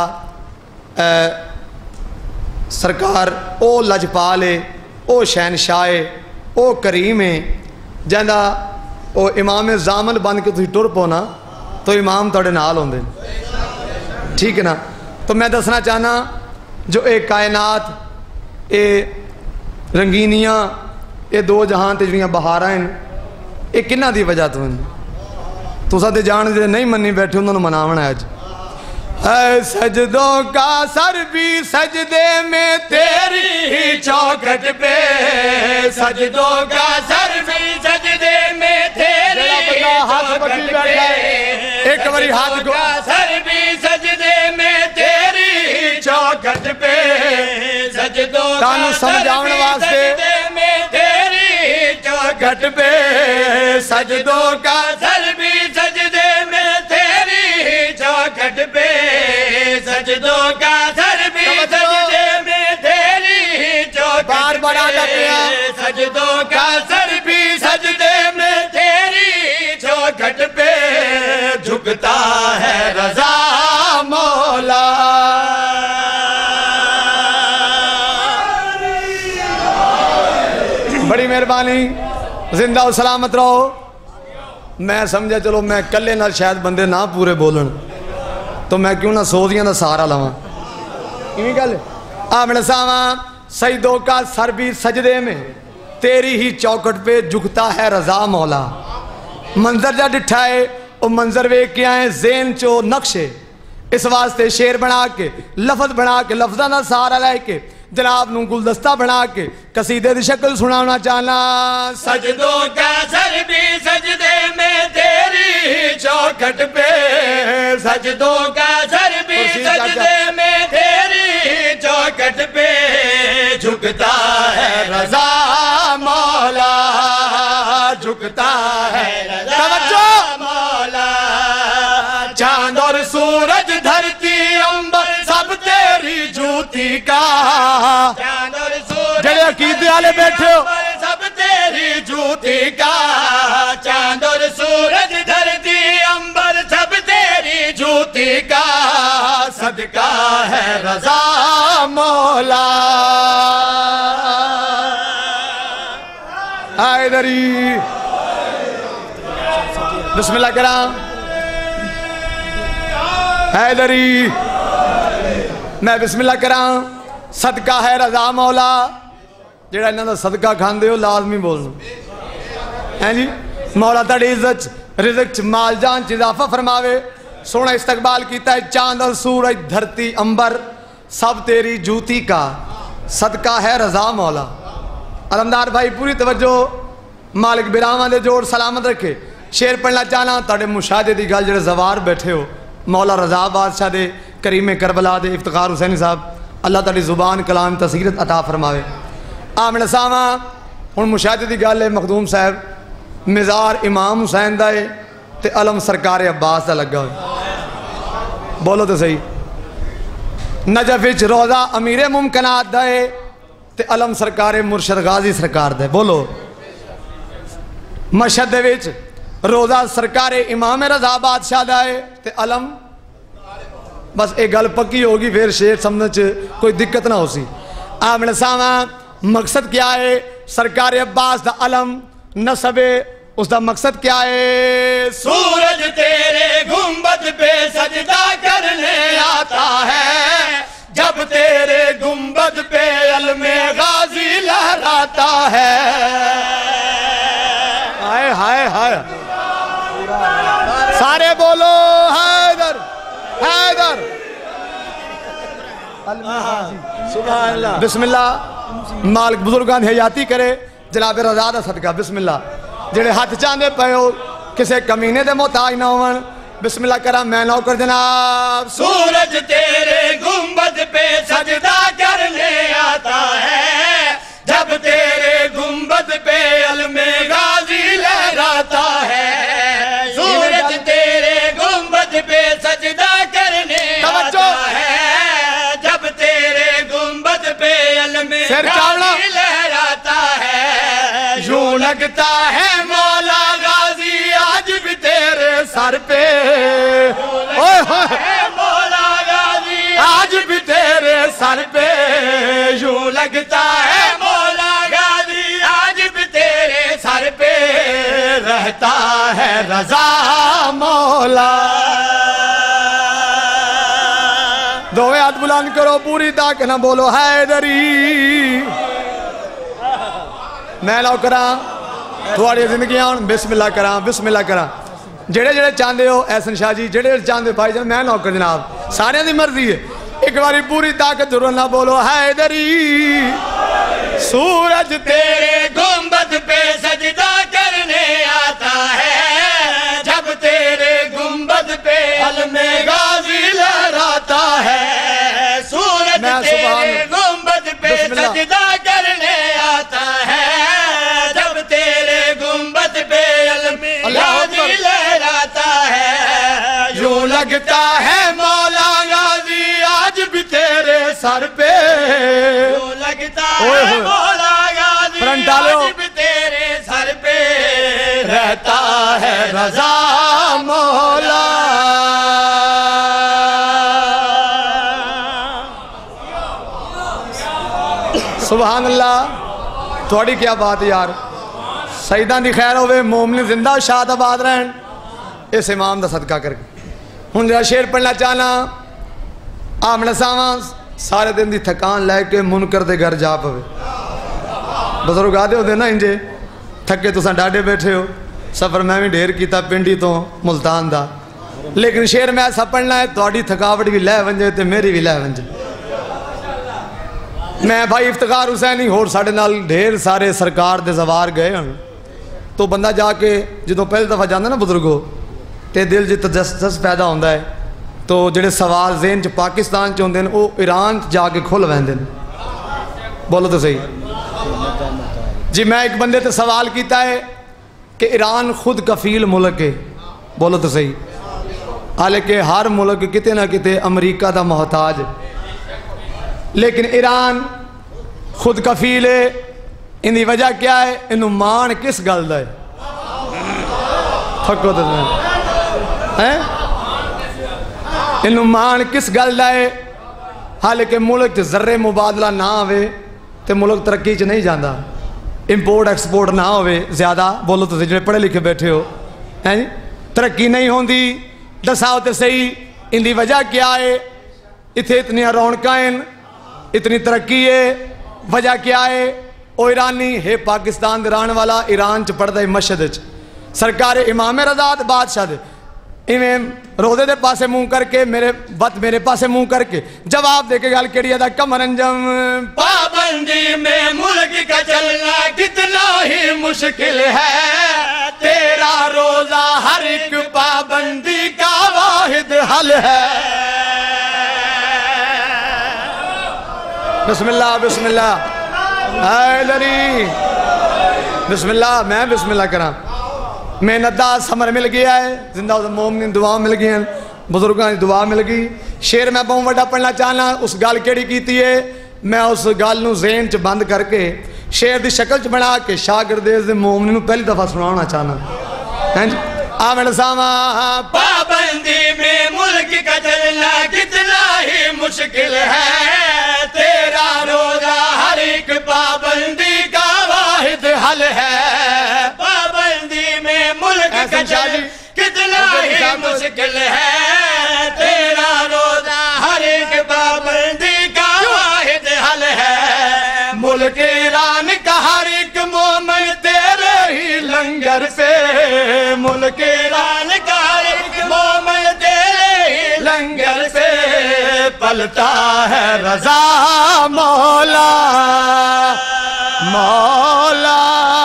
سرکار او لجپال ہے او شہنشاہ ہے او کریم ہے جہاں او امام زامن بن کے تھی ٹر پونا تو امام توڑے نال ہوندے. ٹھیک ہے نا. تو میں دسنا چاہنا جو اے کائنات اے رنگینیاں اے دو جہاں تے جویاں بہاراں ہیں اے کنہ دی وجہ تو ہیں تو ساتھ جان دے نہیں منی بیٹھے انہوں نے مناونا ہے آج. اے سجدوں کا سر بھی سجدے میں تیری ہی چوکھٹ پہ سجدوں کا سر بھی سجدے میں تیری ہی چوکھٹ پہ ایک باری ہاتھ کو سر بھی سجدے میں تیری ہی چوکھٹ پہ سجدوں کا سر بھی سجدے میں تیری ہی چوکھٹ پہ سجدوں کا سر بھی سجدے میں تیری ہی چوکھٹ پہ سجدوں کا سر بھی سجدے میں تیری ہی چوکھٹ پہ سجدوں کا سر بھی سجدے میں تیری ہی چوکھٹ پہ جھکتا ہے رضا مولا. بڑی مہربانی زندہ و سلامت رہو. میں سمجھا چلو میں کلے نہ شاید بندے نہ پورے بولن تو میں کیوں نہ سوزیاں دا سہارا لواں. ایویں گل آ میرے ساواں سجدوں کا سر بھی سجدے میں تیری ہی چوکھٹ پہ جھکتا ہے رضا مولا. منظر جا ڈٹھا ہے وہ منظر وے کیا ہے ذہن چو نقشے اس واسطے شعر بنا کے لفظ بنا کے لفظاں دا سہارا لے کے جناب نو گلدستہ بنا کے قصیدے دی شکل سنانا چاہنا. سجدوں کا سر بھی سجدے میں تیری ہی چوکھٹ پہ سجدوں کا سر بھی سجدے میں تیری ہی چوکھٹ پہ جھکتا ہے رضا مولا جھکتا ہے رضا مولا. چاند اور سورج دھرتی امبر سب تیری جوتی کا جڑے عقیدے والے بیٹھے ہو سب تیری جوتی کا چاند اور سورج دھرتی امبر سب تیری جوتی کا صدقہ ہے رضا مولا. حیدری بسم اللہ کرام حیدری میں بسم اللہ کرام صدقہ ہے رضا مولا جڑا انہاں دا صدقہ کھاندے ہو لازمی بولنا ہیں جی مولا تڑی عزت رزق مال جان چ اضافہ فرماوے سونا استقبال کیتا ہے چاند اور سورج دھرتی امبر سب تیری جوتی کا صدقہ ہے رضا مولا علمدار بھائی پوری توجہ مالک براہمہ دے جوڑ سلامت رکھے شیر پڑھنا چاہنا تاڑے مشاہدے دی گل جڑے زوار بیٹھے ہو مولا رضا بادشاہ دے کریم کربلا دے افتخار حسینی صاحب اللہ تعالی زبان کلام تصغیرت عطا فرماوے آمن ساما ہن مشاہدے دی گل ہے مخدوم صاحب مزار امام حسین دائے تے علم سرکار عباس دا لگا ہوئے بولو تو صحیح نجف وچ روزہ امیر ممکنات دائے تے علم سرکار مرشد غازی سرکار دے بولو مشہد دے وچ روزہ سرکار امام رضا بادشاہ دائے تے علم بس ایک گل پکی ہوگی پھر شیر سمجھ کوئی دقت نہ ہو سی آمن ساما مقصد کیا ہے سرکار عباس دا علم نصب اس دا مقصد کیا ہے سورج تیرے گنبد پہ سجدہ کرنے آتا ہے جب تیرے گنبد پہ علم غازی لہراتا ہے ہائے ہائے ہائے سارے بولو حیدر حیدر سبحان اللہ بسم اللہ مالک بزرگان حیاتی کرے جناب رضا دا صدقہ بسم اللہ جڑے ہاتھ چاندے پہ ہو کسے کمینے دے محتاج نہ ہون بسم اللہ کرام میں نوکر جناب سورج تیرے گنبد پہ سجدہ کرنے آتا ہے جب تیرے گنبد پہ علم غازی لہراتا ہے سورج تیرے گنبد پہ سجدہ کرنے آتا ہے جب تیرے گنبد پہ علم غازی لہراتا ہے یوں لگتا ہے مولا غازی آج بھی تیرے سر پہ مولا غازی آج بھی تیرے سر پہ یوں لگتا ہے مولا غازی آج بھی تیرے سر پہ رہتا ہے رضا مولا دوے ہاتھ بلند کرو پوری تاک نہ بولو حیدری میں لو کراں تھوڑی زندگی آن بسم اللہ کراں بسم اللہ کراں جڑے جڑے چاندے ہو احسن شاہ جی جڑے جڑے چاندے بھائی جان میں نوکر جناب سارے دی مرضی ہے ایک باری پوری طاقت ضرور نہ بولو حیدری سورج تیرے گنبد پہ سجدہ کرنے آتا ہے جب تیرے گنبد پہ علم غازی لہراتا ہے سورج تیرے گنبد پہ سجدہ کرنے آتا ہے جب تیرے گنبد پہ علم غازی لہراتا ہے یوں لگتا ہے مولا غازی آج بھی تیرے سر پہ یوں لگتا ہے مولا غازی آج بھی تیرے سر پہ رہتا ہے رضا مولا سبحان اللہ تھوڑی کیا بات یار سیدان دی خیر ہوئے مومن زندہ شاد آباد رہن اس امام دا صدقہ کر کے ہن جا شیر پڑھنا چاہنا آمن ساواں سارے دن دی تھکان لے کے منکر دے گھر جا پوے بزرگ آدھے ہو دے نا انجے تھکے تو سن ڈاڈے بیٹھے ہو سفر میں بھی ڈھیر کیتا پنڈی تو ملتان دا لیکن شیر میں ایسا پڑھنا ہے تھوڑی تھکاوٹ بھی لے ونجے تے میری بھی لے ونجے میں بھائی افتخار حسینی ہور ساڑھے نال ڈھیر سارے سرکار دے زوار گئے ہیں تو بندہ جا کے جدو پہلے دفعہ جاندہ نا بزرگو تے دل جی تجسس پیدا ہوندہ ہے تو جڑے سوال ذہن چ پاکستان چ ہوندے او ایران جا کے کھل ویندے بولو تو صحیح جی میں ایک بندے تے سوال کیتا ہے کہ ایران خود کفیل ملک ہے بولو تو صحیح حالانکہ ہر ملک کتے نہ کتے امریکہ دا محتاج ہے لیکن ایران خود کفیل ہے ان دی وجہ کیا ہے انہوں مان کس گل دا ہے تھکو تو ہیں انہوں مان کس گل دا ہے حالانکہ ملک ذرے مبادلہ نہ آوے تے ملک ترقی چ نہیں جاندہ امپورٹ ایکسپورٹ نہ ہوئے زیادہ بولو تو جڑے پڑھے لکھے بیٹھے ہو ہیں جی ترقی نہیں ہوندی دساؤ تے صحیح ان دی وجہ کیا ہے اتنے اتنی رونقاں ہیں اتنی ترقی ہے وجہ کیا ہے او ایرانی ہے پاکستان دے رہن والا ایران چ پڑھدا ہے مسجد وچ سرکار امام رضا بادشاہ دے ایویں روزے دے پاسے منہ کر کے میرے وقت میرے پاسے منہ کر کے جواب دے کے گل کیڑی ادا کمر انجم پابندی میں ملک کا چلنا کتنا ہی مشکل ہے تیرا روزہ ہر ایک پابندی کا واحد حل ہے بسم اللہ بسم اللہ حیدری بسم اللہ میں بسم اللہ کراں محنت دا ثمر مل گیا ہے زندہ مومنین دعا مل گئی ہیں بزرگاں دی دعا مل گئی شیر میں بہت وڈا پڑھنا چاہنا اس گل کیڑی کیتی ہے میں اس گل نو ذہن چ بند کر کے شیر دی شکل چ بنا کے شاگردیز دے مومنین نو پہلی دفعہ سنانا چاہنا ہیں جی آ میرے ساما پابندی میں ملک کا چلنا کتنا ہی مشکل ہے تیرا روزہ ہر ایک پابندی کا واحد حل ہے پابندی میں ملک کا چلنا کتنا ہی مشکل ہے تیرا روزہ ہر ایک پابندی کا واحد حل ہے ملک ایران کا ہر ایک مومن تیرے ہی لنگر سے ملک ایران کا ہر ایک مومن تیرے ہی لنگر سے پلتا ہے رضا مولا مولا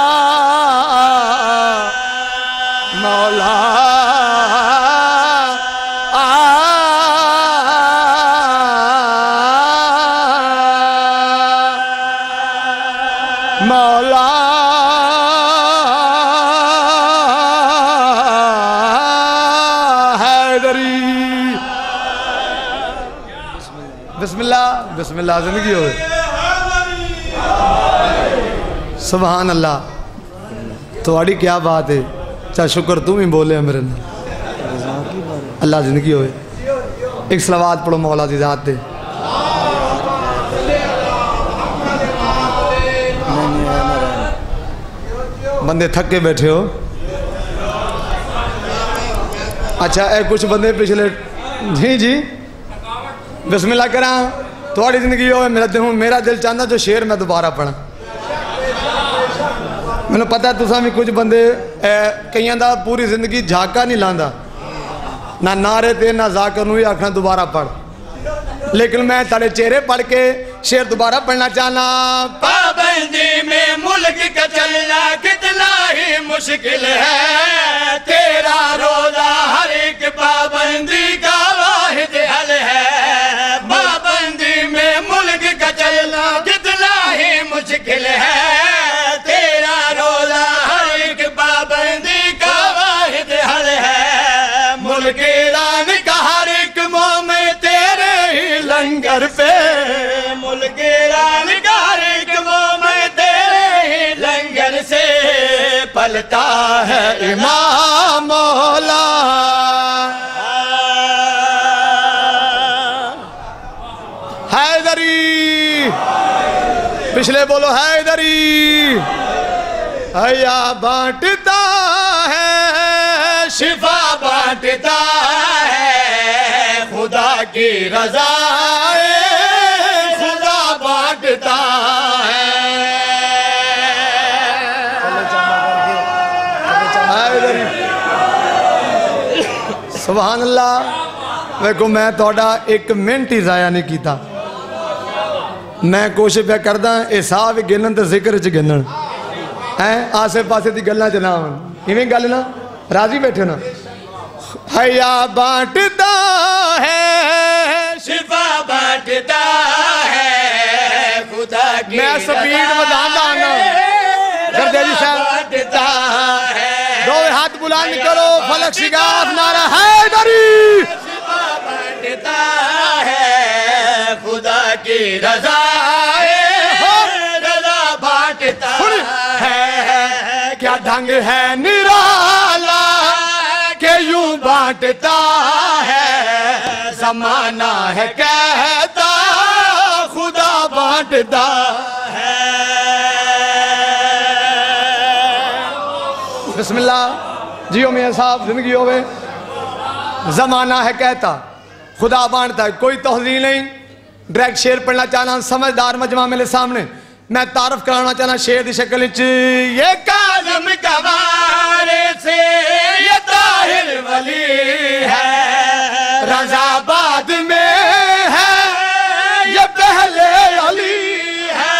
مولا مولا حیدری بسم اللہ بسم اللہ زندگی ہوئے سبحان اللہ توڑی کیا بات ہے چاہ شکر تم ہی بولے ہیں میرے اللہ زندگی ہوئے ایک صلوات پڑھو مولا دی ذات دے بندے تھک کے بیٹھے ہو اچھا اے کچھ بندے پچھلے جی جی بسم اللہ کراں تھوڑی زندگی ہوئے میرا دل میرا دل چاہتا جو شیر میں دوبارہ پڑھا میں نے پتا ہے تساں بھی کچھ بندے کئیاں دا پوری زندگی جھاکا نہیں لاندا نہ نعرے تے نہ ذاکر نو ہی آکھنا دوبارہ پڑھ لیکن میں تارے چہرے پڑھ کے شیر دوبارہ پڑھنا چاہنا پابندی میں ملک کا چلنا کتنا ہی مشکل ہے تیرا روزہ ہر ایک پابندی کا واحد حل ہے پابندی میں ملک کا چلنا کتنا ہی مشکل ہے تیرا روزہ ہر ایک پابندی کا واحد حل ہے ملک ایران کا ہر ایک مومن تیرے ہی لنگر پہ ملک ایران کا ہر ایک مومن تیرے ہی لنگر سے پلتا ہے امام مولا حیدری پچھلے بولو حیدری حیا بانٹتا ہے شفا بانٹتا ہے خدا کی رضا خدا بانٹتا ہے سبحان اللہ ویکو میں توڑا ایک منٹ ہی ضائع نہیں کیتا میں کوشش پہ کردا اے صاحب گنن تے ذکر چ گنن ہیں آسے پاسے دی گلاں چ نہ ہون ایویں گل نا راضی بیٹھے نا حیا بانٹتا ہے شفا بانٹتا ہے خدا کی میں سپیڈ بداندا ہوں گردیجی صاحب بانٹتا ہے دو ہاتھ بلند کرو فلک شگاف نعرہ حیدری شفا بانٹتا ہے خدا کی رضا رضا بانٹتا ہے کیا ڈھنگ ہے نرالا کہ یوں بانٹتا ہے زمانہ ہے کہتا خدا بانٹتا ہے بسم اللہ جیو میاں صاحب زندگی ہوئے زمانہ ہے کہتا خدا بانٹتا ہے کوئی توضیح نہیں ڈائریکٹ شعر پڑھنا چاہنا سمجھدار مجمع میرے سامنے میں تعارف کرانا چاہنا شعر دی شکل وچ یہ کاظم کوارے سے یہ طاہر ولی ہے رضا بعد میں ہے یہ پہلے علی ہے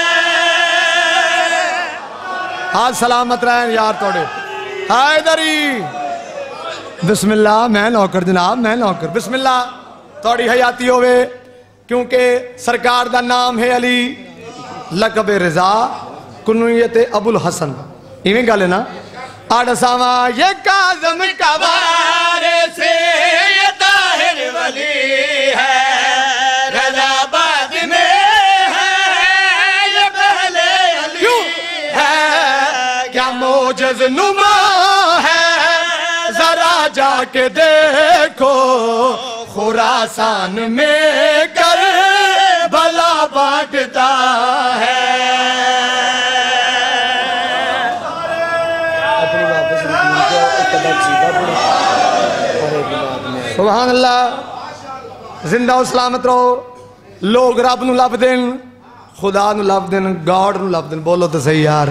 آج سلامت رہیں یار توڑے حیدری بسم اللہ میں نوکر جناب میں نوکر بسم اللہ توڑی حیاتی ہوئے کیونکہ سرکار دا نام ہے علی لقب رضا کنویت ابو الحسن ایویں گالے نا آڑا ساما یہ کاظم کوارے سے یہ طاہر ولی ہے رضا بعد میں ہے یہ پہلے علی ہے کیا موجز نما ہے ذرا جا کے دیکھو خراسان میں کر بھلا بانٹتا ہے سبحان اللہ زندہ و سلامت رہو لوگ رب نو لب دن خدا نو لب دن گاڑ نو لب دن بولو تو صحیح یار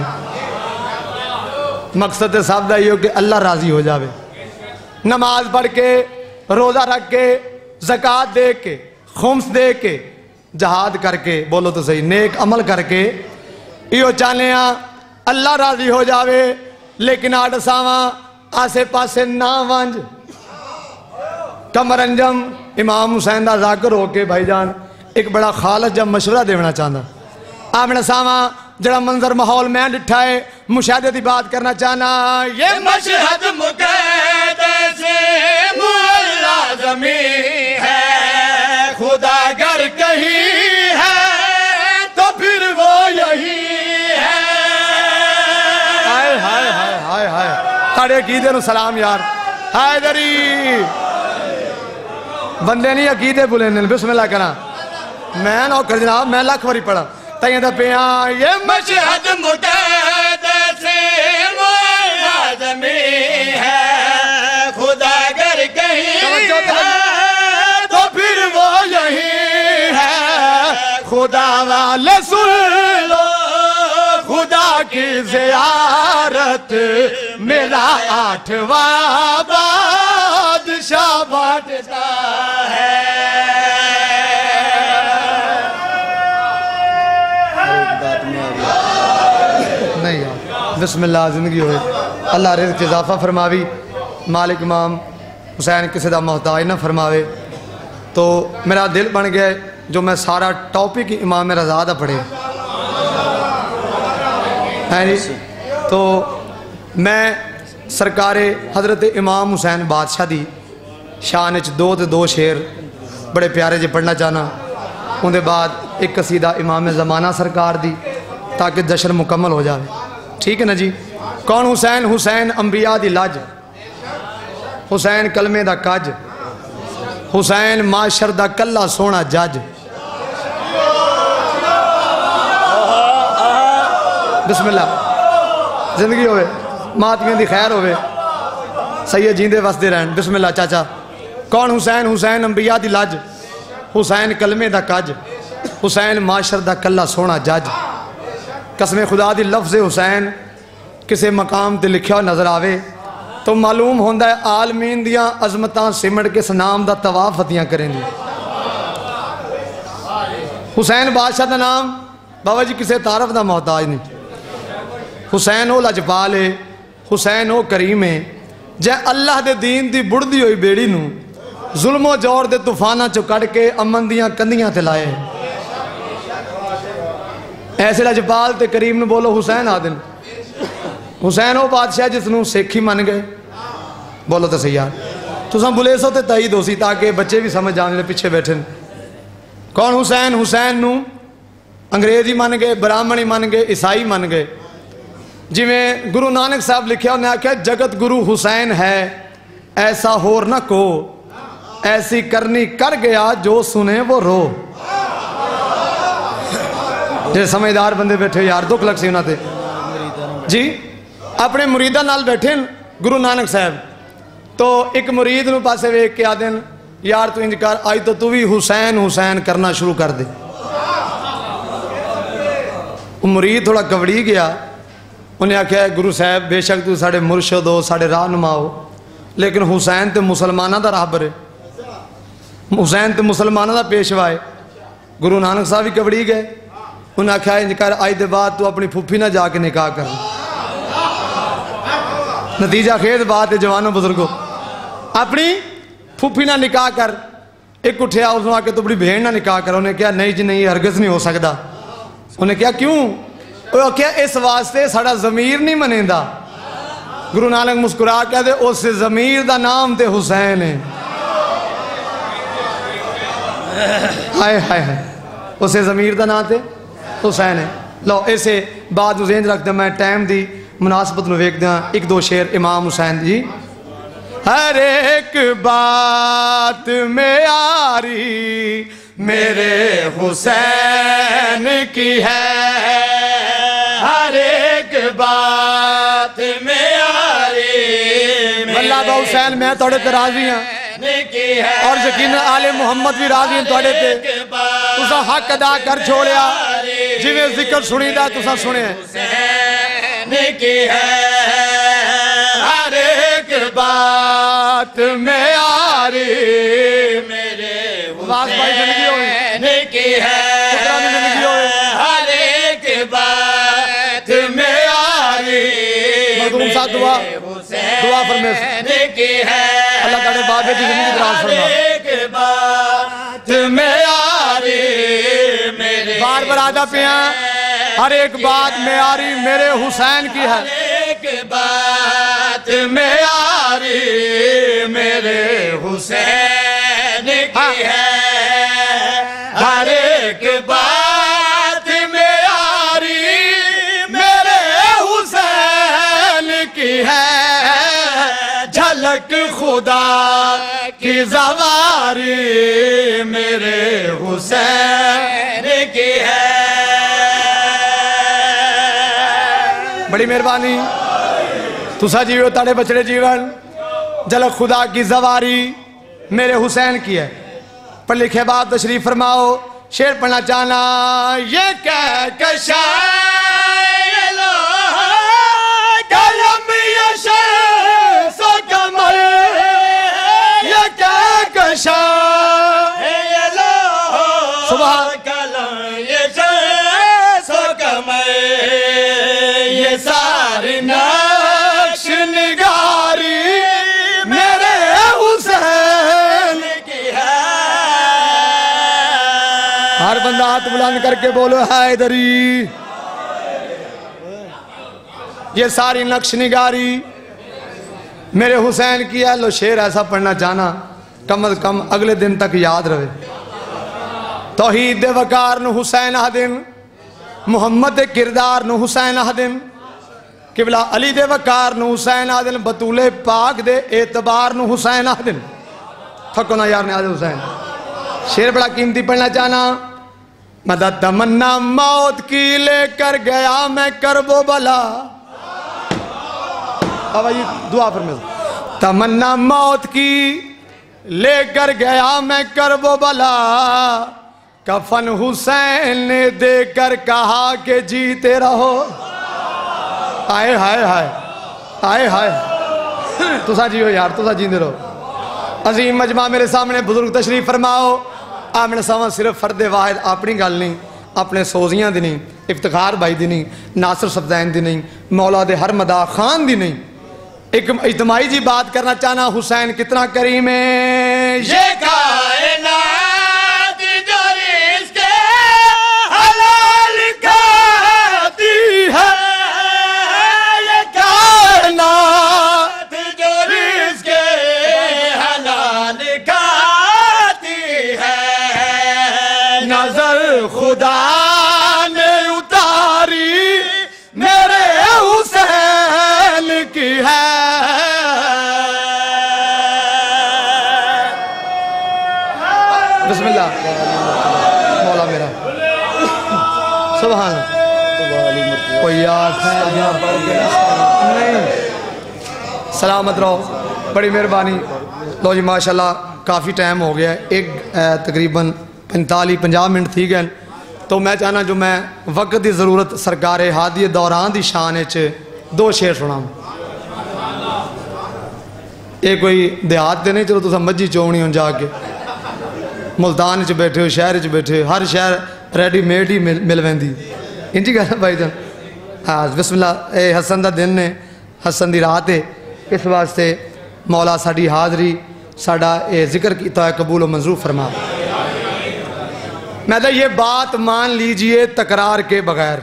مقصد صاحب دا یہ ہو کہ اللہ راضی ہو جاوے نماز پڑھ کے روزہ رکھ کے زکاة دے کے خمس دے کے جہاد کر کے بولو تو صحیح نیک عمل کر کے یہ چاہنے ہیں اللہ راضی ہو جاوے لیکن آٹھ ساواں آسے پاسے نا وانج کمر انجم امام حسین دا ذاکر ہو کے بھائی جان ایک بڑا خالص جب مشورہ دیونا چاہنا آمنا ساواں جڑا منظر محول میں ڈٹھائے مشاہدے دی بات کرنا چاہنا یہ مشہد مقید سے مولا زمین ہے خدا گر کہیں ہے تو پھر وہ یہی ہے ہائے ہائے ہائے ہائے ہائے تاڑے عقیدے نو سلام یار حیدری بندے نہیں عقیدے بلین بسم اللہ کرنا میں نوکر جناب میں لاکھ واری پڑھا تائیں دا پیاں یہ مشہد مقید سے مولا زمین ہے خدا گر کہیں ہے تو پھر وہ یہی ہے خدا والے سن لو خدا کی زیارت میرا آٹھواں بادشاہ بانٹتا ہے نہیں یار بسم اللہ زندگی ہوئے اللہ رزق اضافہ فرماوی مالک امام حسین کسی دا محتاج نہ فرماوے تو میرا دل بن گیا جو میں سارا ٹاپک امام رضا دا پڑھے ہیں جی تو میں سرکار حضرت امام حسین بادشاہ دی شان اچ دو تے دو شعر بڑے پیارے جے پڑھنا چاہنا ان دے بعد ایک قصیدہ امام زمانہ سرکار دی تاکہ جشن مکمل ہو جائے ٹھیک ہے نا جی کون حسین حسین انبیاء دی لاج حسین کلمے دا کاج حسین معاشر دا کلہ سونا جاج بسم اللہ زندگی ہوئے ماتمیاں دی خیر ہوئے سید جیندے وسدے رہن بسم اللہ چاچا کون حسین حسین انبیاء دی لاج حسین کلمے دا کاج حسین معاشر دا کلہ سونا جاج قسم خدا دی لفظ حسین کسے مقام تے لکھیا نظر آوے تو معلوم ہوندہ ہے عالمین دیاں عظمتاں سمڑ کے سنام دا طواف فتیاں کریں دی حسین بادشاہ دا نام بابا جی کسے تعارف دا محتاج نہیں حسین ہو لجپال ہے حسین ہو کریم ہے جے اللہ دے دین دی بڑھ دی ہوئی بیڑی نو ظلم و جور دے طوفانہ چو کڑ کے امن دیاں کندیاں تے لائے ایسے لجپال تے کریم نو بولو حسین آدن حسین ہو بادشاہ جس نو سیکھی من گئے بولو تو سیار تو سن بلے سو تے تائید ہو سی تاکہ بچے بھی سمجھ جانے لے پیچھے بیٹھن کون حسین حسین نو انگریزی من گئے برامنی من گئے عیسائی من گئے جی میں گرو نانک صاحب لکھیا انہیں آکھا جگت گرو حسین ہے ایسا ہور نہ کو ایسی کرنی کر گیا جو سنے وہ رو جیسے سمجھدار بندے بیٹھے یار دکھ لگ سی انہاں تے جی اپنے مریدہ نال بیٹھے گرو نانک صاحب تو ایک مرید نو پاسے ویک کے آدھیں یار تو انج کر آئی تو تو بھی حسین حسین کرنا شروع کر دے. مرید تھوڑا گوڑی گیا, انہیں آکھیا گرو صاحب بے شک تو ساڑھے مرشد ہو ساڑھے رہنما ہو لیکن حسین تے مسلمانہ دا راہبر ہے, حسین تے مسلمانہ دا پیشوا ہے. گرو نانک صاحب بھی گوڑی گئے, انہیں آکھیا انج کر آئی دے بعد تو اپنی پھوپھی نہ جا کے نکاح کر. نتیجہ خیز بات ہے جوانوں بزرگوں, اپنی پھوپھی نہ نکاح کر. ایک اٹھیا اس نے آ کے تو بڑی بہن نہ نکاح کر. انہیں کہا نہیں جی نہیں ہرگز نہیں ہو سکتا. انہیں کہا کیوں؟ وہ کہا اس واسطے ساڑا ضمیر نہیں منیندہ. گرو نانک مسکرا کہہ دے اس ضمیر دا نام تے حسین ہے. ہائے ہائے ہائے اسے ضمیر دا نام تے حسین ہے. لو ایسے بعد ذہن رکھ دیں, میں ٹائم دی مناسبت نو ویک دیں ایک دو شعر امام حسین جی. ہر ایک بات میں آری میرے حسین کی ہے, ہر ایک بات میں آری اللہ با حسین میں توڑے تے راضی ہیں اور یقین آل محمد بھی راضی ہیں توڑے تے. تسا حق ادا کر چھوڑیا جویں ذکر سنی دا تسا سنے ہیں کی ہے, ہر ایک بات میں آری میرے حسین کی ہے, ہر ایک بات میں آری مردوم ساتھ دعا دعا فرمیس کی ہے, اللہ تعالیٰ بابے کی زندگی دراز فرما. ہر ایک بات میں آری میرے بار بار آجا پیاں ہر ایک بات میں آری میرے حسین کی ہے, ہر ایک بات میں آری میرے حسین کی ہے, ہر ایک بات میں آری میرے حسین کی ہے, جھلک خدا کی زواری میرے حسین کی ہے. بڑی مہربانی تسا جیو تاڑے بچڑے جیون, جھلک خدا کی زواری میرے حسین کی ہے. پر لکھے بات تشریف فرماؤ, شعر پڑھنا چاہنا. یہ کہہ کشا کلم یشے سو کمل, یہ کہہ کشا سبحان کلم یشے سو کمل, یہ ساری نقش نگاری میرے حسین کی ہے. ہر بندہ ہاتھ بلند کر کے بولو حیدری, یہ ساری نقش نگاری میرے حسین کی ہے. لو شعر ایسا پڑھنا چاہنا کم از کم اگلے دن تک یاد رہے. توحید دے وقار نو حسین آدن, محمد دے کردار نو حسین آدن, قبلہ علی دے وقار نو حسین آدن, بطول پاک دے اعتبار نو حسین آدن. تھکو نا یار نے آدھے حسین. شعر بڑا قیمتی پڑھنا چاہنا. مدد تمنا موت کی لے کر گیا میں کرب و بلا. اب آئیے دعا فرمیز. تمنا موت کی لے کر گیا میں کرب و بلا, کفن حسین نے دے کر کہا کہ جیتے رہو. آئے ہائے ہائے آئے ہائے تسا جیو یار, تسا جیندے رہو. عظیم مجمع میرے سامنے بزرگ تشریف فرماؤ. آمن سوا صرف فرد واحد اپنی گل نہیں, اپنے سوزیاں دی نہیں, افتخار بھائی دی نہیں, ناصر صفدین دی نہیں, مولا دے ہر مدا خان دی نہیں. ایک اجتماعی جی بات کرنا چاہنا. حسین کتنا کریم ہے, یہ کائنات جو رزق حلال کھاتی ہے, یہ کائنات جو رزق حلال کھاتی ہے, نظر خدا نے اتاری میرے حسین کی ہے. بسم اللہ مولا میرا سبحان. کوئی یار نہیں سلامت رہو، بڑی مہربانی. لو جی ماشاءاللہ کافی ٹائم ہو گیا ہے، ایک تقریباً پینتالیس پنجا منٹ تھی گئے، تو میں چاہنا جو میں وقت دی ضرورت سرکار ہادی دوران دی شان وچ دو شعر سناؤں. یہ کوئی دیہات دے نہیں، چلو تساں مجھی چونی ہوں جا کے ملتان وچ بیٹھے ہو، شہر وچ بیٹھے ہو، ہر شہر ریڈی میڈ ہی مل مل ویندی انجی کہنا بھائی جان. ہاں بسم اللہ، اے حسن دا دن نے، حسن دی رات ہے، اس واسطے مولا ساڈی حاضری ساڈا اے ذکر کیتا ہے قبول و منظور فرما. میں یہ بات مان لیجئے تکرار کے بغیر.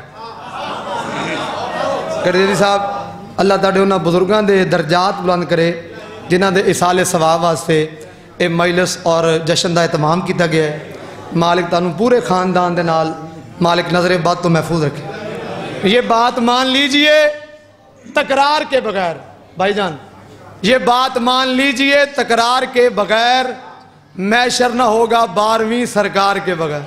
کردیری صاحب اللہ تعالیٰ انہاں بزرگاں دے درجات بلند کرے جنہاں دے اصال ثواب واسطے اے مجلس اور جشن دا اہتمام کیتا گیا ہے. مالک تانوں پورے خاندان دے نال مالک نظر بات تو محفوظ رکھے. یہ بات مان لیجئے تکرار کے بغیر بھائی جان، یہ بات مان لیجئے تکرار کے بغیر، محشر نہ ہوگا بارہویں سرکار کے بغیر.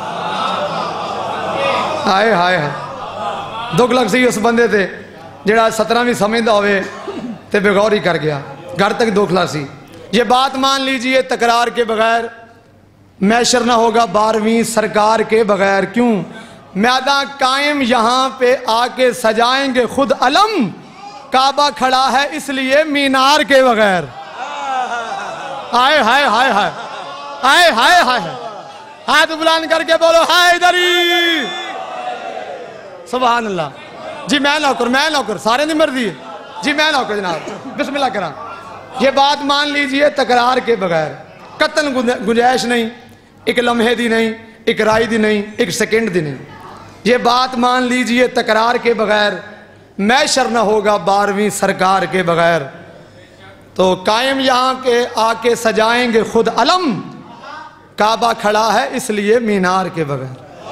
آئے ہائے ہائے دکھ لگ سی اس بندے تھے جڑا سترہویں سمجھدا ہوئے تے بغوری کر گیا، گھر تک دکھ لگ سی. یہ بات مان لیجئے تکرار کے بغیر، محشر نہ ہوگا بارہویں سرکار کے بغیر. کیوں؟ میدان قائم یہاں پہ آ کے سجائیں گے خود علم، کعبہ کھڑا ہے اس لیے مینار کے بغیر. آئے ہائے ہائے ہائے آئے ہائے ہائے ہاتھ بلند کر کے بولو حیدری سبحان اللہ. جی میں نوکر میں نوکر سارے نہیں مرضی ہے جی میں نوکر جناب بسم اللہ کرا. یہ بات مان لیجئے تکرار کے بغیر، قطن گنجائش نہیں، ایک لمحے دی نہیں، ایک رائی دی نہیں، ایک سیکنڈ دی نہیں. یہ بات مان لیجئے تکرار کے بغیر، محشر نہ ہوگا بارہویں سرکار کے بغیر. تو قائم یہاں کے آ کے سجائیں گے خود علم، کعبہ کھڑا ہے اس لیے مینار کے بغیر.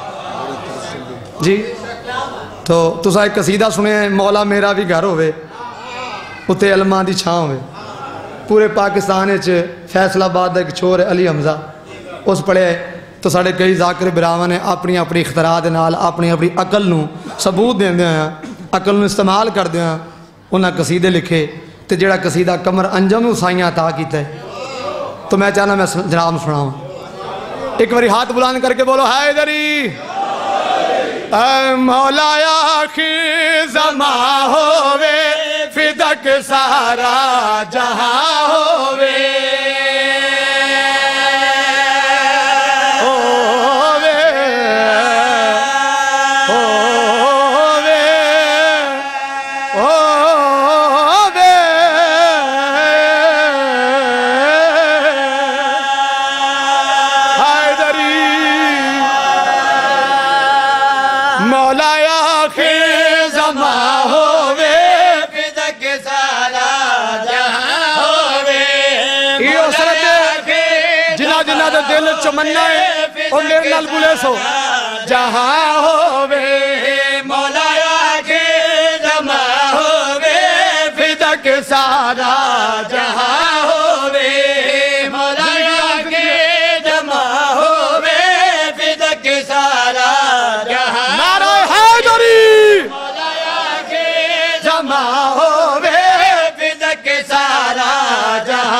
جی تو تسا ایک قصیدہ سنے ہیں، مولا میرا بھی گھر ہوئے اتے علماں دی چھاں ہوئے. پورے پاکستان وچ فیصل آباد دا ایک چھور ہے علی حمزہ، اس پڑھے تو ساڑھے کئی ذاکر براواں نے اپنی اپنی اختراع دے نال اپنی اپنی عقل نو ثبوت دیندے ہیں، عقل نو استعمال کردے ہیں، انہاں قصیدے لکھے تے جڑا قصیدہ کمر انجم نو سائیاں عطا کیتا ہے. تو میں چاہنا میں جناب سناؤں، ایک باری ہاتھ بلند کر کے بولو حیدری. اے مولا آخر زمان ہووے فدک سارا جہاں ہووے، دل چمنا ہے اور میرے نال بولے سو جہاں ہووے مولا آکے جمع ہووے فدک سارا جہاں ہووے مولا آکے جمع ہووے فدک سارا جہاں نعرہ حیدری مولا آکے جمع ہووے فدک سارا جہاں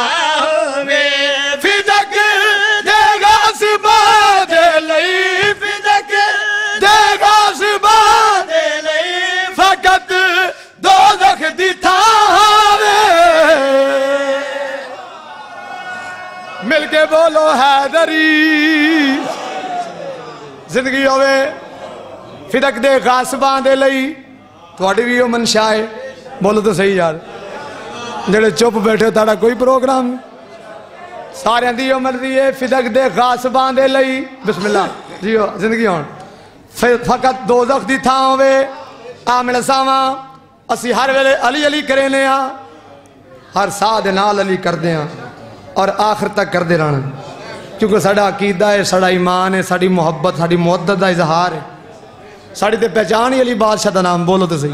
مل کے بولو حیدری. زندگی ہوئے فدک دے غاصباں دے لئی تھوڑی بھی ہو منشا ہے، بولو تو صحیح یار. جڑے چپ بیٹھے تھاڑا کوئی پروگرام نہیں، سارے دی ہو مرضی ہے فدک دے غاصباں دے لئی. بسم اللہ جی ہو زندگی ہون فقط دوزخ دی تھاں ہوئے آمن ساواں اسی ہر ویلے علی علی کرینے ہاں، ہر ساہ دے نال علی کر دے ہاں اور آخر تک کر دے رہنا، کیونکہ ساڑا عقیدہ ہے، ساڑا ایمان ہے، ساڑی محبت، ساڑی محدت دا اظہار ہے، ساڑی تے پہچان ہی علی بادشاہ دا نام. بولو تو صحیح.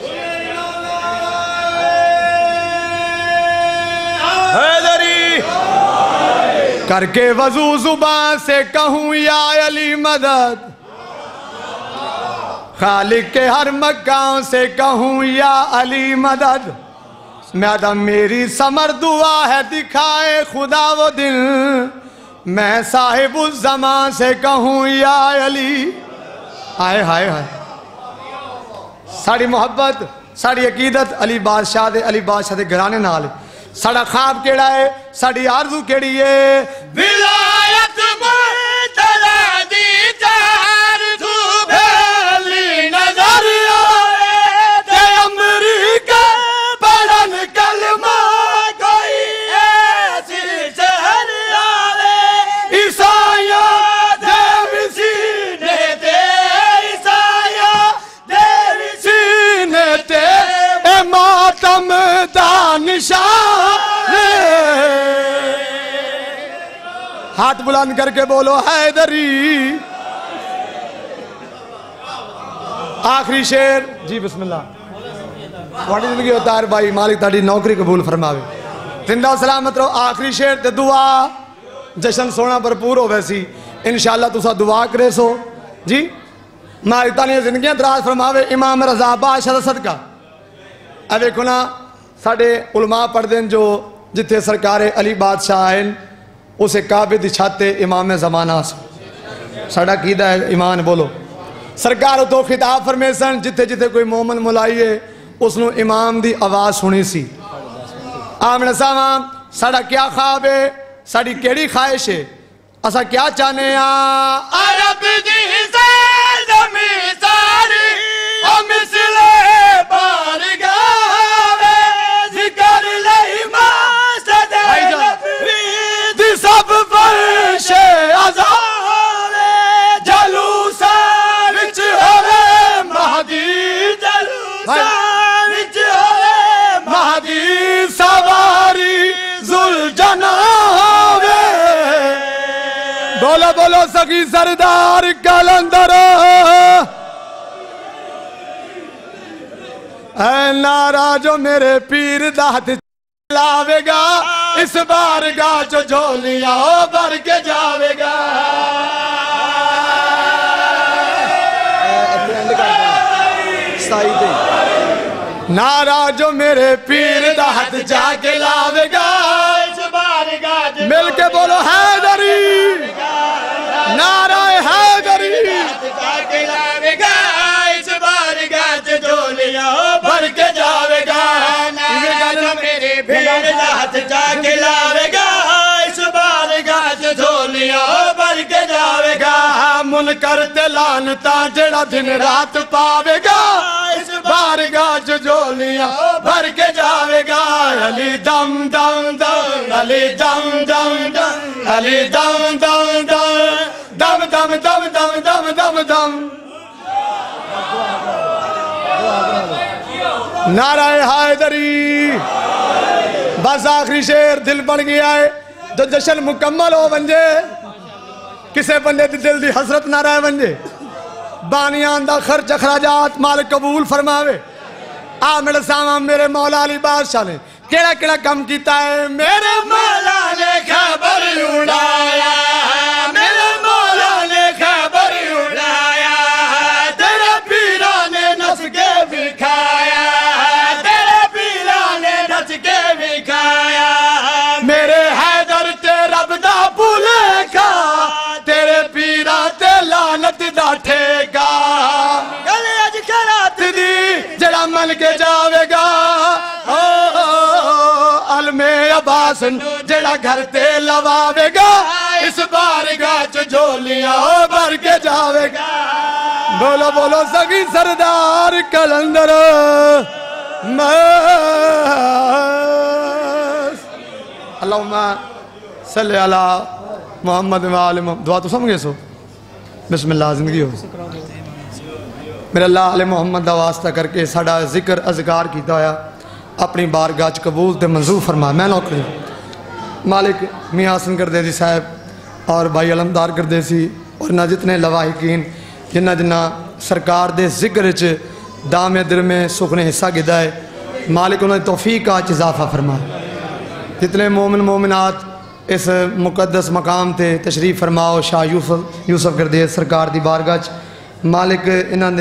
حیدری کر کے وضو زبان سے کہوں یا علی مدد، خالق کے ہر مقام سے کہوں یا علی مدد، میدہ میری سمر دعا ہے دکھائے خدا وہ دن، میں صاحب الزمان سے کہوں یا علی۔ آئے ہائے ہائے، ساڑی محبت ساڑی عقیدت علی بادشاہ دے علی بادشاہ دے گھرانے نال، ساڑا خواب کیڑا ہے، ساڑی آرزو کیڑی ہے، ولایت مرتضی دی چار تو بھیلی نظر آئے، تے امریکہ بڑھن کلمہ کوئی ایسی شہر آئے، عیسائیہ دے سینے تے، عیسائیہ دے سینے تے اے ماتم دا نشان ہے۔ ہاتھ بلند کر کے بولو حیدری۔ آخری شعر جی بسم اللہ۔ واڑی زندگی ہوتا ہے بھائی، مالک تاڑی نوکری قبول فرماوے، زندہ سلامت رہو۔ آخری شعر تے دعا، جشن سونا بھرپور ہو ویسی انشاءاللہ تسا دعا کرے سو جی، مالک تاڑی زندگیاں دراز فرماوے۔ امام رضا بادشاہ دا صدقہ اے ویکھو نا، ساڑے علماء پڑھ دیں جو جتھے سرکار علی بادشاہ آئیں اسے کعبے دی چھاتے امام زمانہ سے ساڑا قیدہ ہے ایمان بولو، سرکار تو خطاب فرمے سن جتھے جتھے کوئی مومن ملائیے اس نو امام دی آواز سنی سی۔ آمن سامان ساڑا کیا خواب ہے، ساڑی کیڑی خواہش ہے، اسا کیا چاہنے آ عرب دی زمین ساری او مثل بارگاہ ذکر لئی ماسد نبی دی سب فرش عذاب جلوسہ وچ ہوئے مہدی، جلوسہ وچ ہوئے مہدی سواری ذوالجناب، بولو بولو سخی سردار کلندر، اے نعرہ جو میرے پیر دہت چلاوے گا، اس بارگاہ جو جھولیاں ہو بھر کے جاوے گا۔ نعرہ جو میرے پیر دہت جا کے لاوے گا، اس بارگاہ جو مل کے بولو حیدری، نعرہ حیدری، جا کے لاوے گا، اس بارگاہ جو جھولیاں بھر کے جاوے گا۔ نعرہ جو میرے پیر دہت جا کے لاوے گا، اس بارگاہ جو جھولیاں بھر کے جاوے گا۔ منکر تے لعنتاں جڑا دن رات پاوے گا، اس بارگاہ جو جھولیاں بھر کے جاوے گا۔ علی دم دم دم، علی دم دم دم، علی دم دم دم، دم دم دم دم دم دم دم۔ نعرہ حیدری، بس آخری شعر دل بن گیا ہے، جو جشن مکمل ہو ونجے، کسے بندے دی دل دی حسرت نہ رہ ونجے، بانیان دا خرچ اخراجات مالک قبول فرماوے۔ آمڑ سامان میرے مولا علی بادشاہ نے کیڑا کیڑا کم کیتا ہے، میرے مولا نے خبر اڑایا، میرے مولا نے خبر اڑایا، تیرے پیروں نے نس کے بکھایا، تیرے پیروں نے نس کے بکھایا۔ میرے حیدر تے رب دا بھولے گا، تیرے پیرا تے لعنت دا ٹھیکا، گلے اج کرات دی جڑا من کے جاوے گا، علم عباس جڑا گھر تے لواوے گا، اس بارگاہ چ جھولیاں بھر کے جاوے گا۔ بولو بولو سخی سردار کلندر، اللہم صلی علی محمد و آل محمد۔ دعا تو سمجھے سو، بسم اللہ زندگی ہو۔ میرے اللہ علیہ محمد دا واسطہ کر کے ساڑا ذکر اذکار کیتا ہویا اپنی بارگاہ چ قبول تے منظور فرما۔ میں نوکری مالک میاں حسن کردیسی صاحب اور بھائی علمدار کردیسی اور نہ جتنے لواحقین جنہ جنہ سرکار دے ذکر چ دام در میں سکھنے حصہ گدا ہے، مالک انہوں نے توفیق آج اضافہ فرما۔ جتنے مومن مومنات اس مقدس مقام تے تشریف فرماؤ، شاہ یوسف یوسف کردیس سرکار دی بارگاہ چ، مالک انہوں نے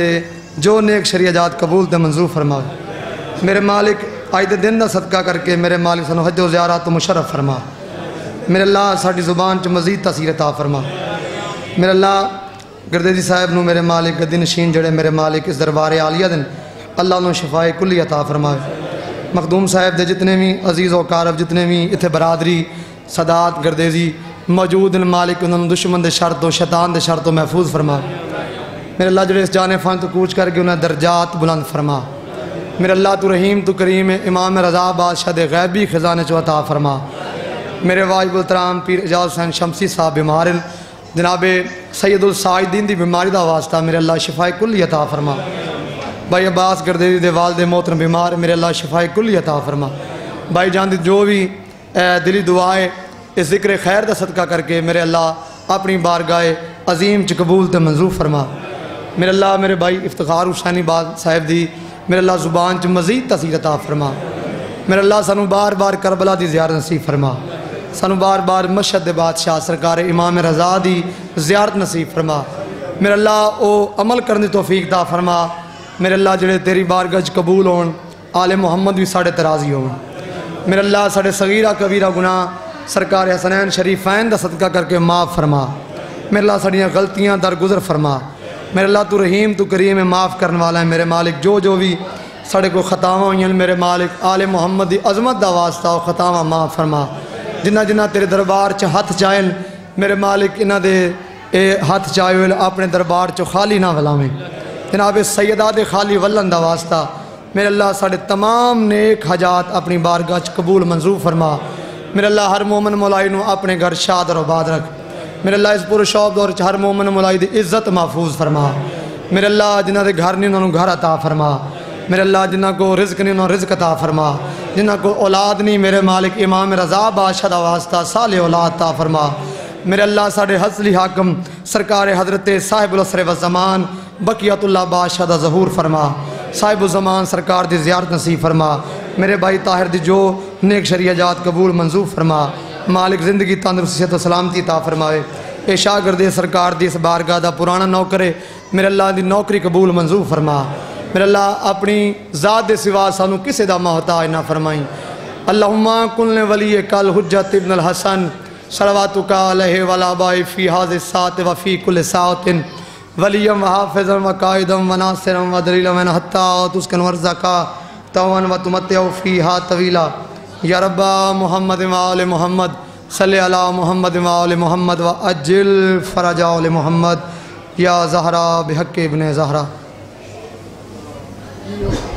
جو نیک شریعت قبول تے منظور فرماوے میرے مالک آج دے دن دا صدقہ کر کے میرے مالک سانو حج و زیارات تو مشرف فرما میرے اللہ ساڑی زبان چ مزید تاثیر عطا فرما میرے اللہ گردیزی صاحب نو میرے مالک گدی نشین جڑے میرے مالک اس دربار عالیہ دن اللہ انہوں شفاء کلی عطا فرمائے مخدوم صاحب دے جتنے بھی عزیز و کارب جتنے بھی اتھے برادری صدات گردیزی موجود ان مالک انہوں دشمن دے شرط و شیطان دے شرط و محفوظ فرما میرے اللہ جڑے اس جانے فان تو کوچ کر کے انہیں درجات بلند فرما میرے اللہ تو رحیم تو کریم امام رضا بادشاہ دے غیبی خزانے چو عطا فرما میرے واجب الترام پیر اجاز حسین شمسی صاحب بیمارن جناب سید الساجدین دی بیماری دا واسطہ میرے اللہ شفاء کلی عطا فرما بھائی عباس گردیزی دے والد محترم بیمار میرے اللہ شفاء کلی عطا فرما بھائی جان دی جو بھی دلی دعائے اس ذکر خیر دا صدقہ کر کے میرے اللہ اپنی بارگاہ عظیم چ قبول تے منظور فرما میرے اللہ میرے بھائی افتخار حسینی باد صاحب دی میرے اللہ زبان چ مزید تاثیر عطا فرما میرے اللہ سانو بار بار کربلا دی زیارت نصیب فرما سانو بار بار مشہد بادشاہ سرکار امام رضا دی زیارت نصیب فرما میرے اللہ او عمل کرنے توفیق عطا فرما میرے اللہ جڑے تیری بارگاہ قبول ہون آل محمد بھی ساڑھے ترازی ہون میرے اللہ ساڑھے صغیرہ کبیرہ گناہ سرکار حسنین شریفین دا صدقہ کر کے معاف فرما میرے اللہ ساڑھیاں غلطیاں درگزر فرما میرے اللہ تو رحیم تو کریم معاف کرنے والا ہے میرے مالک جو جو بھی ساڑھے کو خطاواں ہوئی ہیں میرے مالک آل محمد دی عظمت دا واسطہ و خطاواں معاف فرما جنہ جنہ تیرے دربار چ ہاتھ چاہیں میرے مالک انہ دے اے ہاتھ چاہے اپنے دربار چ خالی نہ ولاویں جناب سیدہ دے خالی ولن دا واسطہ میرے اللہ ساڑھے تمام نیک حجات اپنی بارگاہ چ قبول منظور فرما میرے اللہ ہر مومن مولائی نو اپنے گھر شاد اور آباد رکھ میرے اللہ اس پورے شعب دور چ ہر مومن مولائی دی عزت محفوظ فرما میرے اللہ جنہ دے گھر نہیں انہوں گھر عطا فرما میرے اللہ جنہ کو رزق نہیں انہوں رزق عطا فرما جنہ کو اولاد نہیں میرے مالک امام رضا بادشاہ دا واسطہ صالح اولاد عطا فرما میرے اللہ ساڑھے حضلی حاکم سرکار حضرت صاحب العصر والزمان بقیت اللہ بادشاہ دا ظہور فرما صاحب الزمان سرکار دی زیارت نصیب فرما میرے بھائی طاہر دی جو نیک شریعت قبول منظور فرما مالک زندگی تندرست و سلامتی عطا فرمائے اے شاگرد سرکار دی اس بارگاہ دا پرانا نوکرے میرے اللہ دی نوکری قبول منظور فرما میرے اللہ اپنی ذات دے سوا سانو کسے دا محتاج نہ فرمائیں اللہم کن ولی کل حجت ابن الحسن صلواتک علیہ والآباء فی حاضر الساعت و فی کل ساعت ولیم و حافظا و قائدا و ناصرا و دلیلا و حتی تسکن ورزقا توان و تمتعو فیہا طویلا یا رب محمد و آل محمد صلی علی محمد و آل محمد و اجل فرج آل محمد یا زہرا بحق ابن زہرا